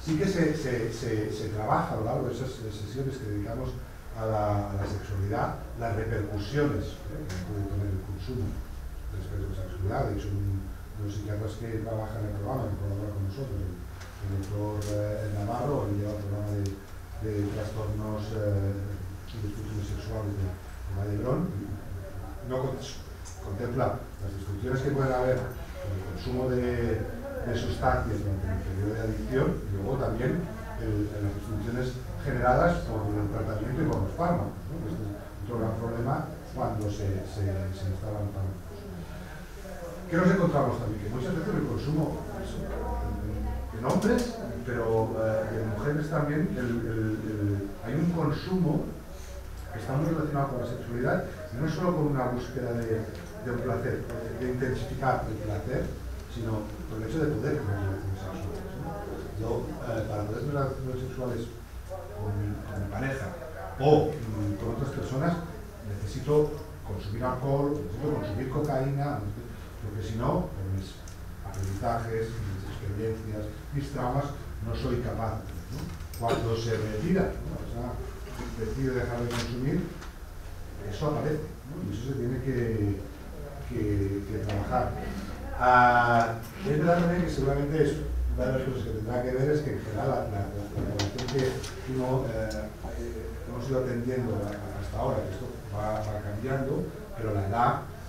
K: Sí que se trabaja a lo largo de esas sesiones que dedicamos a la sexualidad, las repercusiones que puede tener el consumo respecto a la sexualidad. De hecho, uno de los psiquiatras que trabaja en el programa, que colabora con nosotros, el doctor Navarro, que lleva el programa de trastornos y disfunciones sexuales de Vallebrón, no contempla las disfunciones que pueden haber con el consumo de sustancias durante el periodo de adicción y luego también las disfunciones generadas por el tratamiento y por los fármacos, ¿no? Este es otro gran problema cuando se instalan fármacos. ¿Qué nos encontramos también? Que muchas veces el consumo en hombres, pero en mujeres también, hay un consumo que está muy relacionado con la sexualidad y no solo con una búsqueda de un placer, de intensificar el placer, sino por el hecho de poder tener relaciones sexuales, ¿no? Yo, para poder tener relaciones sexuales con mi pareja o con otras personas, necesito consumir alcohol, necesito consumir cocaína, porque si no, por mis aprendizajes, mis experiencias, mis traumas, no soy capaz, ¿no? Cuando se retira, ¿no? O sea, decide dejar de consumir, eso aparece, ¿no? Y eso se tiene que trabajar. Es verdad también que seguramente es una de las cosas que tendrá que ver es que en general la población que uno hemos ido atendiendo hasta ahora, que esto va cambiando, pero la edad,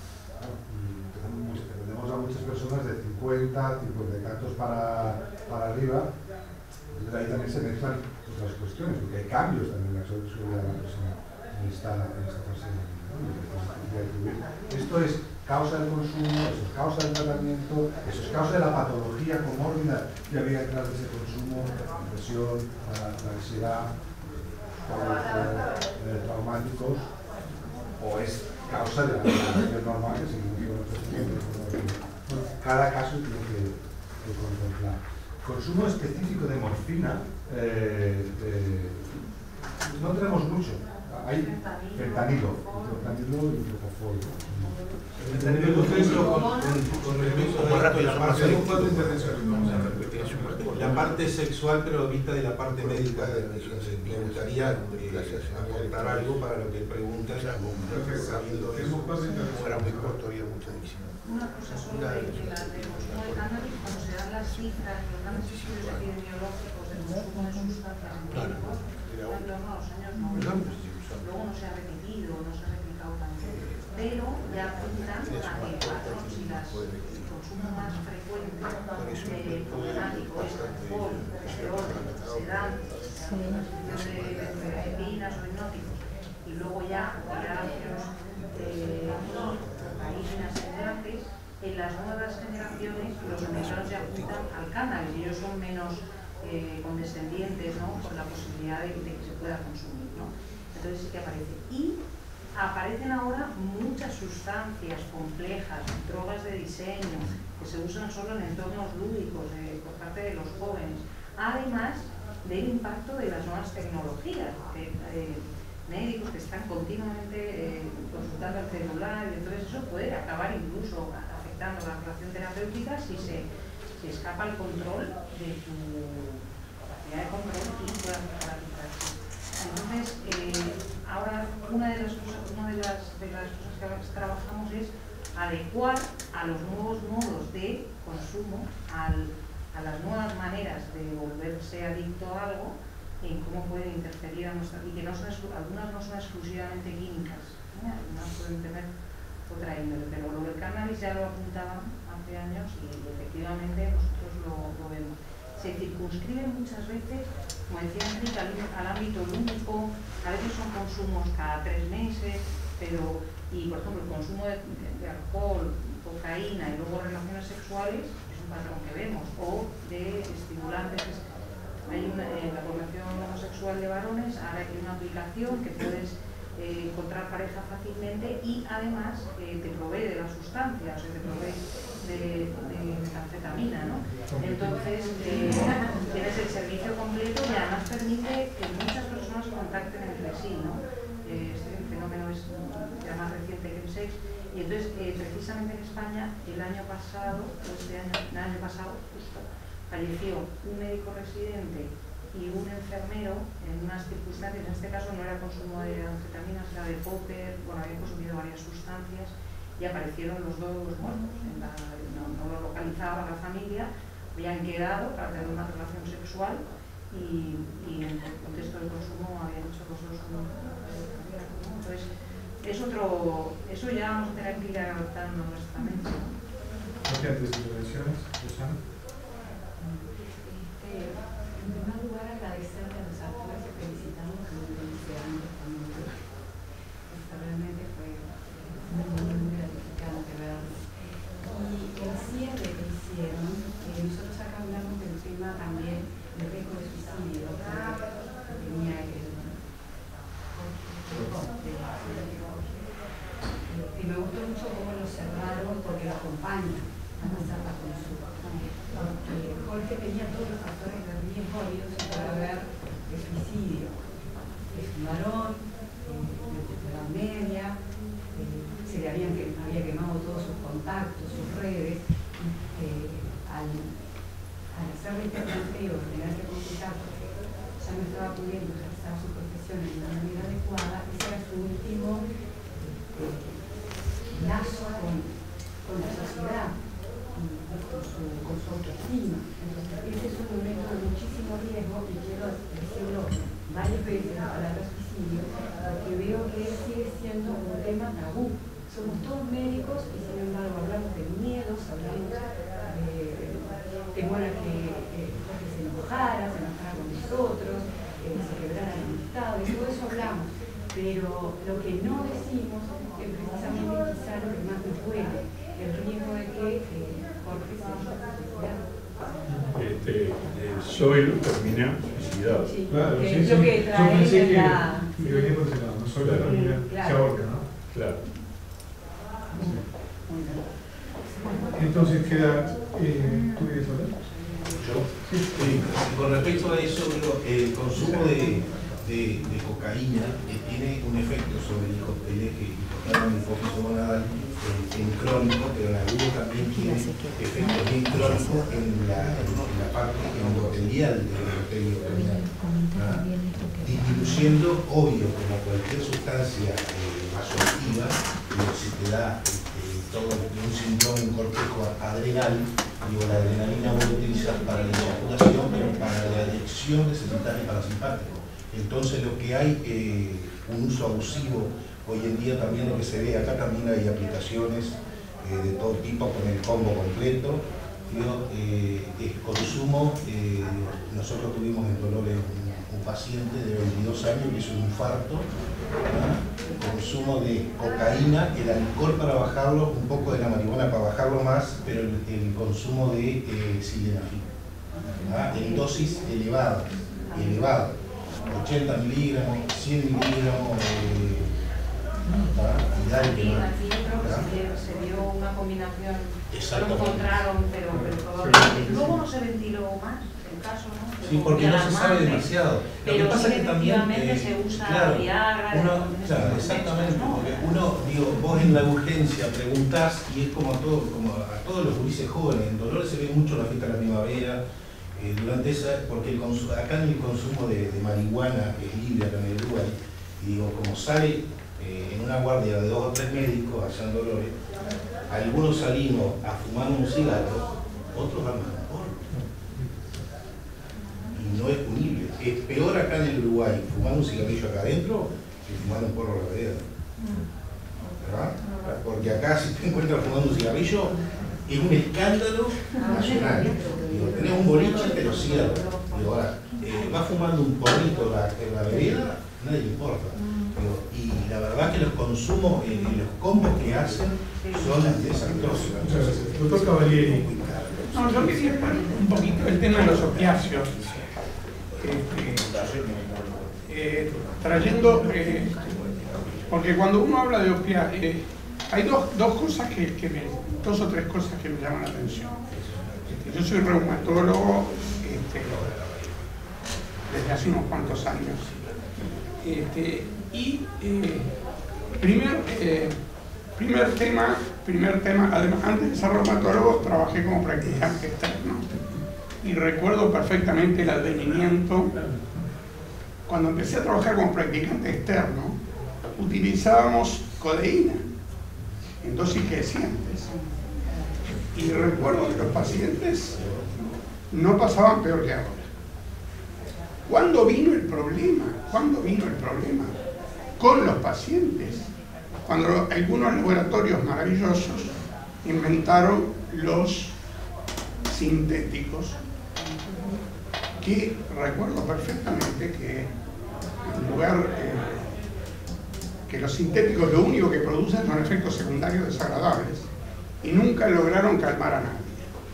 K: tenemos a muchas personas de 50 y tantos para arriba, entonces ahí también se mezclan otras cuestiones, porque hay cambios también en la sexualidad de la persona en esta fase de vida, ¿no? Esto es causa del consumo, eso es causa del tratamiento, eso es causa de la patología comórbida que había detrás de ese consumo, la depresión, la ansiedad, los traumáticos, o es causa de la patología normal que seguimos con nuestros tiempos. Cada caso tiene que contemplar. Consumo específico de morfina, no tenemos mucho. Hay fentanilo y propofol.
G: La parte sexual, pero vista de la parte médica, me gustaría aportar algo para lo que pregunta, sabiendo eso.
C: Fuera muy corto, había mucha dicción.
F: Una cosa solo de que el consumo de cannabis, cuando se dan las cifras, los grandes estudios epidemiológicos del consumo de sustancias en México, en torno a los años 90. Luego no se ha repetido, no se ha replicado tanto, pero ya apuntan a que si el consumo más frecuente de problemático es alcohol, esteroides, sedantes, benzodiazepinas o hipnóticos, y luego ya opiáceos, cocaínas, sedantes, en las nuevas generaciones los americanos ya apuntan al cannabis y ellos son menos condescendientes, ¿no?, con la posibilidad de que se pueda consumir, ¿no? Entonces sí que aparece. Y aparecen ahora muchas sustancias complejas, drogas de diseño, que se usan solo en entornos lúdicos por parte de los jóvenes, además del impacto de las nuevas tecnologías, médicos que están continuamente consultando el celular, y entonces eso puede acabar incluso afectando la relación terapéutica si se escapa el control de tu capacidad de control y puede afectar a tu práctica. Entonces, ahora una de las cosas que trabajamos es adecuar a los nuevos modos de consumo, a las nuevas maneras de volverse adicto a algo, en cómo pueden interferir a nuestra vida, y que no son, algunas no son exclusivamente químicas, algunas pueden tener otra índole, pero lo del cannabis ya lo apuntaban hace años y efectivamente nosotros lo vemos. Se circunscribe muchas veces, como decía Enrique, al ámbito lúdico, a veces son consumos cada 3 meses, pero, y por ejemplo el consumo de alcohol, cocaína y luego relaciones sexuales es un patrón que vemos, o de estimulantes. Hay en la población homosexual de varones, ahora hay una aplicación que puedes encontrar pareja fácilmente y además te provee de la sustancia, o sea, te provee de metanfetamina, ¿no? Entonces tienes el servicio completo y además permite que muchas personas contacten entre sí, ¿no? Este fenómeno es ya más reciente que el sex, y entonces precisamente en España el año pasado justo,
O: falleció un médico residente y un enfermero en unas circunstancias, en este caso no era consumo de anfetaminas, era de popper, bueno, habían consumido varias sustancias y aparecieron los dos muertos. No lo localizaba la familia, habían quedado para tener una relación sexual y en el contexto del consumo habían hecho los dos un. Entonces, eso ya vamos a tener que ir adaptando nuestra mente.
D: ¿Antes de intervenciones, Susana?
M: En primer lugar, agradecerle a los actores y felicitarlos por lo que hicieron también. Realmente fue muy gratificante verlo. Y el cierre que hicieron, nosotros acá hablamos del tema también del riesgo de suicidio, que tenía y me gustó mucho cómo lo cerraron porque lo acompaña a hacer la consulta. Porque Jorge tenía todos los factores de riesgo habidos y por haber de suicidio. Es un varón, de la media, había quemado todos sus contactos, sus redes. Al hacerle este planteo, tener que consultar porque ya no estaba pudiendo ejercer su profesión en una manera adecuada, ese era su último lazo con la sociedad, con su autoestima. Entonces, ese es un momento de muchísimo riesgo y quiero decirlo varias veces la palabra suicidio, porque veo que sigue siendo un tema tabú. Somos todos médicos y sin embargo hablamos de miedos, hablamos de temor a que se enojara con nosotros, se quebrara la amistad, de todo eso hablamos. Pero lo que no decimos es precisamente quizá lo que más nos duele, el riesgo de que Jorge se haya suicidado.
A: Soy termina suicidado.
H: Sí,
D: claro,
H: que
D: sí,
H: es lo que
D: Yo
H: trae
D: pensé
H: en
D: que
H: la...
D: venía por ese lado, no solo termina, se ahorca, ¿no?
A: Claro.
D: Entonces queda, ¿tú quieres hablar?
G: Yo, con respecto a eso, el consumo de cocaína tiene un efecto sobre el eje hipotálamo hipófisis gonadal en crónico, pero en agudo también tiene efectos bien crónicos en la parte endotelial del endotelio renal, disminuyendo, obvio, como cualquier sustancia vasoactiva, si te da todo un síndrome, un cortejo adrenal, digo, la adrenalina vos lo utilizas para la eyaculación, pero para la eyección necesitas el parasimpático. Entonces lo que hay, un uso abusivo, hoy en día también lo que se ve, acá también hay aplicaciones de todo tipo con el combo completo, digo, el consumo, nosotros tuvimos en Dolores un paciente de 22 años que hizo un infarto, consumo de cocaína, el alcohol para bajarlo, un poco de la marihuana para bajarlo más, pero el consumo de sildenafil, en dosis elevadas, 80 miligramos, 100 miligramos
O: se dio una combinación, lo
G: exactamente.
O: encontraron, pero probablemente luego no se ventiló más el caso, ¿no?
G: Sí, porque no se sabe demasiado. Lo que pasa es que también
O: se usa
G: claro,
O: Viagra,
G: claro, exactamente, porque uno, digo, vos en la urgencia preguntás y es como a todos los gurises jóvenes, en Dolores se ve mucho la fiesta de la primavera, durante esa, porque acá en el consumo de marihuana es libre acá en el Uruguay, y digo, como sale en una guardia de 2 o 3 médicos allá en Dolores, algunos salimos a fumar un cigarro, otros van a porro. Y no es punible. Es peor acá en el Uruguay fumar un cigarrillo acá adentro que fumar un porro a la vereda. ¿Verdad? Porque acá si te encuentras fumando un cigarrillo es un escándalo nacional. Digo, tenés un boliche, te lo cierran. Digo, ahora, vas fumando un porrito en la vereda, nadie le importa. Digo, y la verdad que los consumos y los combos que hacen son desastrosos.
D: Muchas gracias. Doctor Cavalieri.
P: No, yo quería explicar un poquito el tema de los opiáceos. Trayendo, porque cuando uno habla de opiáceos, hay dos cosas dos o tres cosas que me llaman la atención. Yo soy reumatólogo desde hace unos cuantos años. Primer tema, además, antes de ser reumatólogo, trabajé como practicante externo. y recuerdo perfectamente el advenimiento. Cuando empecé a trabajar como practicante externo, utilizábamos codeína en dosis crecientes. Y recuerdo que los pacientes no pasaban peor que ahora. ¿Cuándo vino el problema? ¿Cuándo vino el problema? Con los pacientes. Cuando algunos laboratorios maravillosos inventaron los sintéticos, que recuerdo perfectamente que en lugar que los sintéticos lo único que producen son efectos secundarios desagradables y nunca lograron calmar a nadie.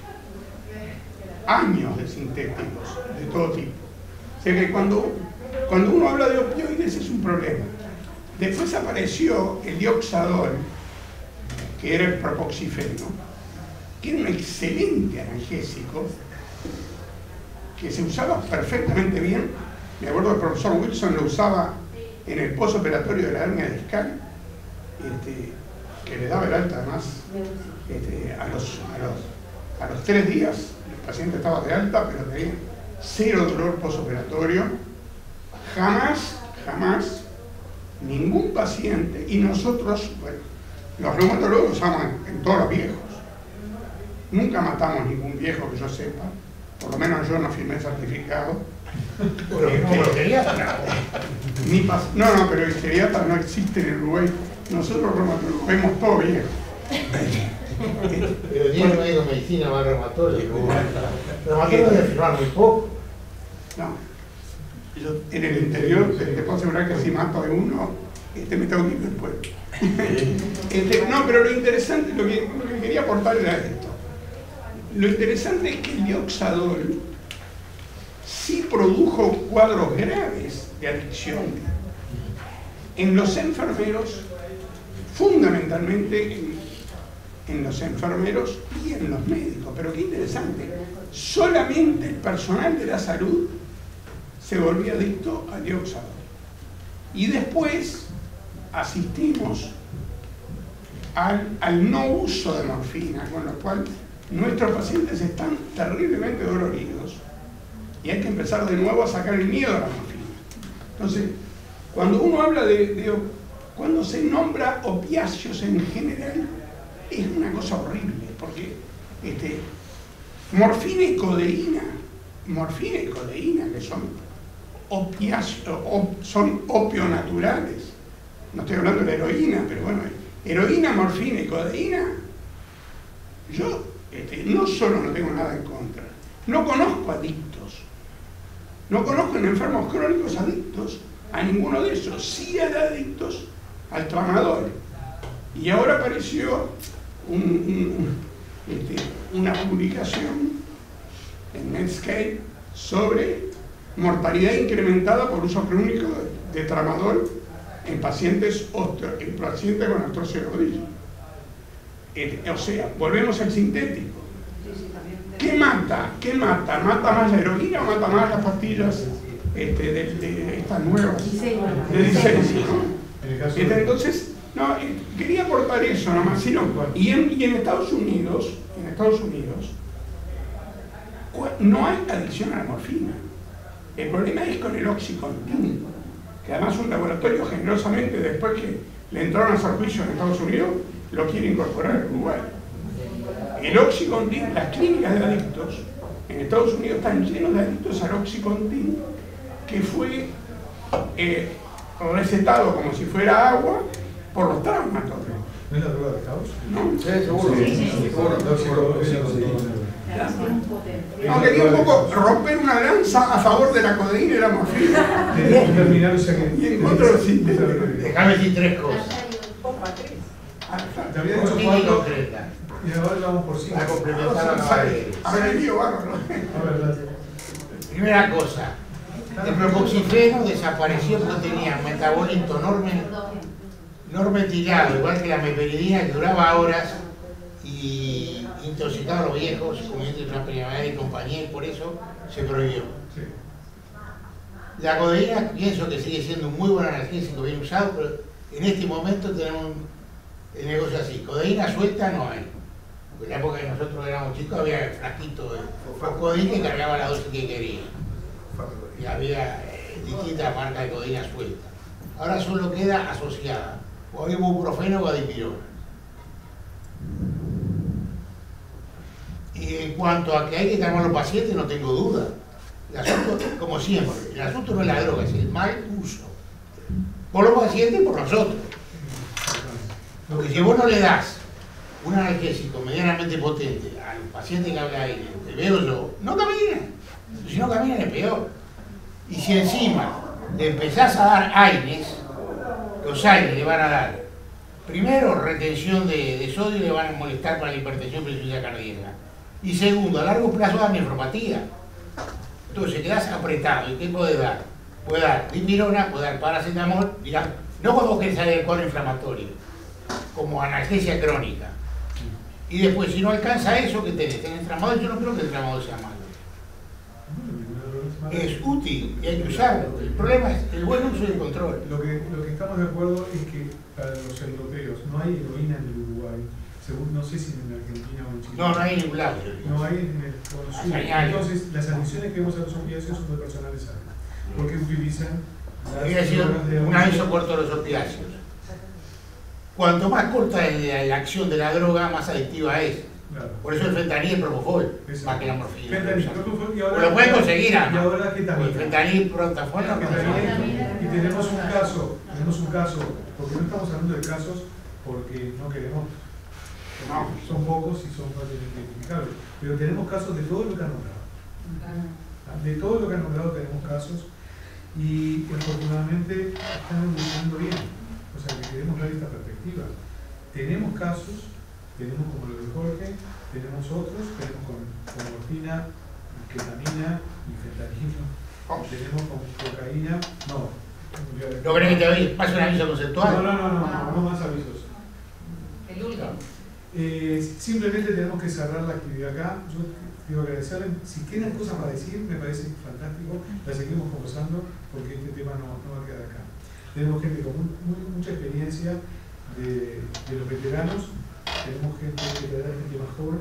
P: Años de sintéticos de todo tipo. O sea que cuando uno habla de opioides es un problema. Después apareció el dioxadol, que era el propoxifeno, que era un excelente analgésico, que se usaba perfectamente bien. Me acuerdo que el profesor Wilson lo usaba en el postoperatorio de la hernia discal, que le daba el alta además a los 3 días. El paciente estaba de alta, pero tenía 0 dolor postoperatorio. Jamás ningún paciente, y nosotros, bueno, los reumatólogos usamos en todos los viejos. Nunca matamos ningún viejo que yo sepa, por lo menos yo no firmé certificado.
C: Pero
P: pero el geriatra no existe en el Uruguay. Nosotros los reumatólogos vemos todo viejo.
Q: Pero tiene médico de medicina, va al reumatólogo. Reumatólogo debe firmar muy poco.
P: No. Yo en el interior te puedo asegurar que si mato a uno, me tengo que ir después. No, pero lo interesante, lo que quería aportar era esto. Lo interesante es que el dioxadol sí produjo cuadros graves de adicción en los enfermeros, fundamentalmente en los enfermeros y en los médicos. Pero qué interesante, solamente el personal de la salud se volvía adicto al dioxadol. Y después asistimos al no uso de morfina, con lo cual nuestros pacientes están terriblemente doloridos y hay que empezar de nuevo a sacar el miedo a la morfina. Entonces, cuando uno habla cuando se nombra opiáceos en general, es una cosa horrible, porque morfina y codeína, que son son opionaturales. No estoy hablando de la heroína, pero bueno, heroína, morfina y codeína, yo no solo no tengo nada en contra, no conozco adictos, no conozco en enfermos crónicos adictos a ninguno de esos, sí hay adictos al tramadol. Y ahora apareció una publicación en Medscape sobre mortalidad incrementada por uso crónico de tramadol en pacientes con artrosis de rodilla. O sea, volvemos al sintético. ¿Qué mata? ¿Mata más la heroína o mata más las pastillas de estas nuevas? De diseño. Entonces, no, quería aportar eso nomás. Y en Estados Unidos no hay adicción a la morfina. El problema es con el Oxycontin, que además un laboratorio generosamente, después que le entraron a hacer juicio en Estados Unidos, lo quiere incorporar al Uruguay. El Oxycontin, las clínicas de adictos en Estados Unidos están llenos de adictos al Oxycontin, que fue recetado como si fuera agua por los traumatólogos.
D: ¿No es la droga de caos?
P: ¿No?
Q: Sí, seguro.
P: No, quería un poco romper una lanza a favor de la codeína y la morfina. Y en contra de los sintéticos.
Q: Déjame decir 3 cosas.
D: Te había dicho
Q: Muy
D: 4
Q: concretas.
D: y ahora vamos por 5.
Q: Para complementar a Valeria.
P: A ver, el mío, bárbaro.
Q: Primera cosa, el propoxifeno desapareció porque tenía un metabolito normetilado, igual que la meperidina, que duraba horas y intoxicaba a los viejos, como una primavera y compañía, y por eso se prohibió.
D: Sí.
Q: La codeína pienso que sigue siendo un muy buen analgésico bien usado, pero en este momento tenemos el negocio así. Codeína suelta no hay. En la época que nosotros éramos chicos había el frasquito de codín que cargaba la dosis que quería. Y había distintas marcas de codina suelta. Ahora solo queda asociada o a ibuprofeno o a dipirona. Y en cuanto a que hay que calmar a los pacientes, no tengo duda. El asunto, como siempre, el asunto no es la droga, es el mal uso. Por los pacientes y por nosotros. Porque si vos no le das un analgésico medianamente potente al paciente que habla aire, que veo yo, no camina. Si no camina es peor. Y si encima le empezás a dar aires, los aires le van a dar, primero, retención de sodio y le van a molestar para la hipertensión y insuficiencia cardíaca. Y segundo, a largo plazo da nefropatía. Entonces quedás apretado. ¿Y qué puede dar? Puede dar dipirona, puede dar paracetamol, dirá, no como que sale el cuadro inflamatorio, como analgesia crónica. Y después, si no alcanza eso, ¿qué tenés? ¿Tenés tramadol? Yo no creo que el tramadol sea malo. Es útil y hay que usarlo. El problema es el buen uso y el control.
D: Lo que estamos de acuerdo es que para los europeos no hay heroína en el Uruguay. Según, no sé si en Argentina o en Chile.
Q: No, no hay en ningún lado.
D: No hay en el Cono Sur. Entonces, las adicciones que vemos a los opiáceos son de personales sanos. Porque utilizan
Q: Había sido un aviso corto de los opiáceos. Cuanto más corta es la acción de la droga, más adictiva es.
D: Claro.
Q: Por eso el fentanil y el propofol, más que la morfina.
D: Fentanil, propofol, y ahora,
Q: o lo pueden conseguir,
D: y ahora ketamina.
Q: El fentanil, propofol,
D: y tenemos un caso, porque no estamos hablando de casos porque no queremos, porque son pocos y son fácilmente identificables, pero tenemos casos de todo lo que han nombrado. De todo lo que han nombrado tenemos casos y afortunadamente están evolucionando bien. O sea que queremos ver esta perspectiva. Tenemos casos, tenemos como lo de Jorge, tenemos otros, tenemos con morfina, ketamina y fentanilo, tenemos con cocaína, no.
Q: ¿No crees que te pase un aviso conceptual?
D: No más avisos.
F: El último.
D: Simplemente tenemos que cerrar la actividad acá. Yo quiero agradecerles. Si tienen cosas para decir, me parece fantástico. La seguimos conversando porque este tema no va a quedar acá. Tenemos gente con mucha experiencia de los veteranos, tenemos gente más joven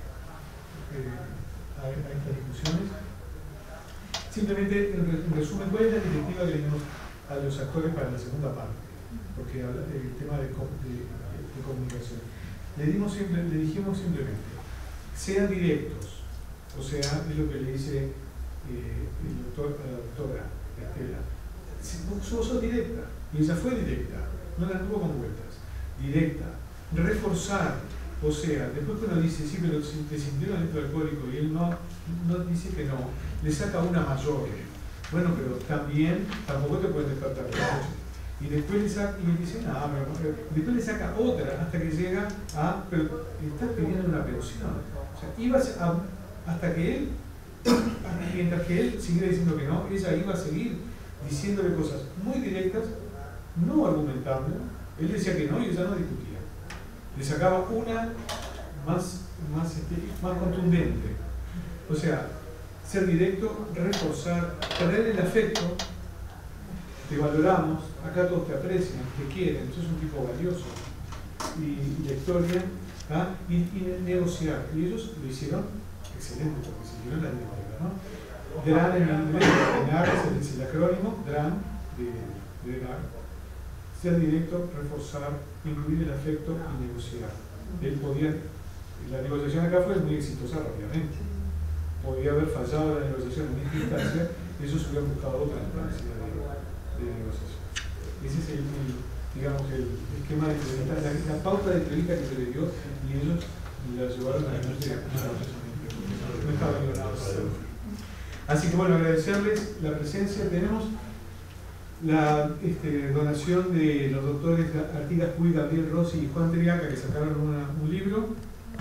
D: a estas discusiones. Simplemente, en resumen, ¿cuál es la directiva que le dimos a los actores para la segunda parte? Porque el tema de comunicación. Le dijimos simplemente, sean directos, o sea, es lo que le dice el doctor a la doctora Estela. Vos sos directa, y ella fue directa, no la tuvo con vueltas, directa, reforzar, o sea, después que uno dice, sí, pero si te sintieron dentro del alcohólico y él no dice que no, le saca una mayor, bueno, pero también, tampoco te puedes despertar la noche, y después le saca, y dice, después le saca otra, hasta que llega a, pero estás pidiendo una pensión, o sea, ibas hasta que él, mientras que él siguiera diciendo que no, ella iba a seguir diciéndole cosas muy directas, no argumentando. Él decía que no y ella no discutía. Le sacaba una más contundente. O sea, ser directo, reforzar, tener el afecto, te valoramos, acá todos te aprecian, te quieren, sos un tipo valioso. Y la historia, y negociar. Y ellos lo hicieron excelente, porque siguieron la directiva, ¿no? DRAN en inglés, DRAN es el acrónimo, DRAN, de DRAN. Ser directo, reforzar, incluir el afecto y negociar. Él podía, la negociación acá fue muy exitosa rápidamente. Podía haber fallado la negociación en esta instancia, ellos hubieran buscado otra instancia de negociación. Ese es el esquema de entrevista, la pauta de entrevista que se le dio y ellos la llevaron a la industria. No estaba bien nada. Así que bueno, agradecerles la presencia. Tenemos la donación de los doctores Artigas Puy, Gabriel Rossi y Juan Triaca, que sacaron un libro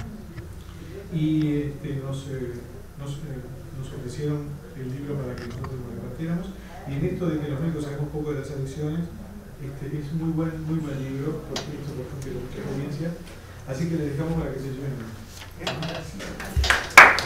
D: y nos ofrecieron el libro para que nosotros lo repartiéramos. Y en esto de que los médicos sabemos poco de las adicciones, es muy buen libro, porque esto por ejemplo mucha experiencia. Así que les dejamos para que se lleven.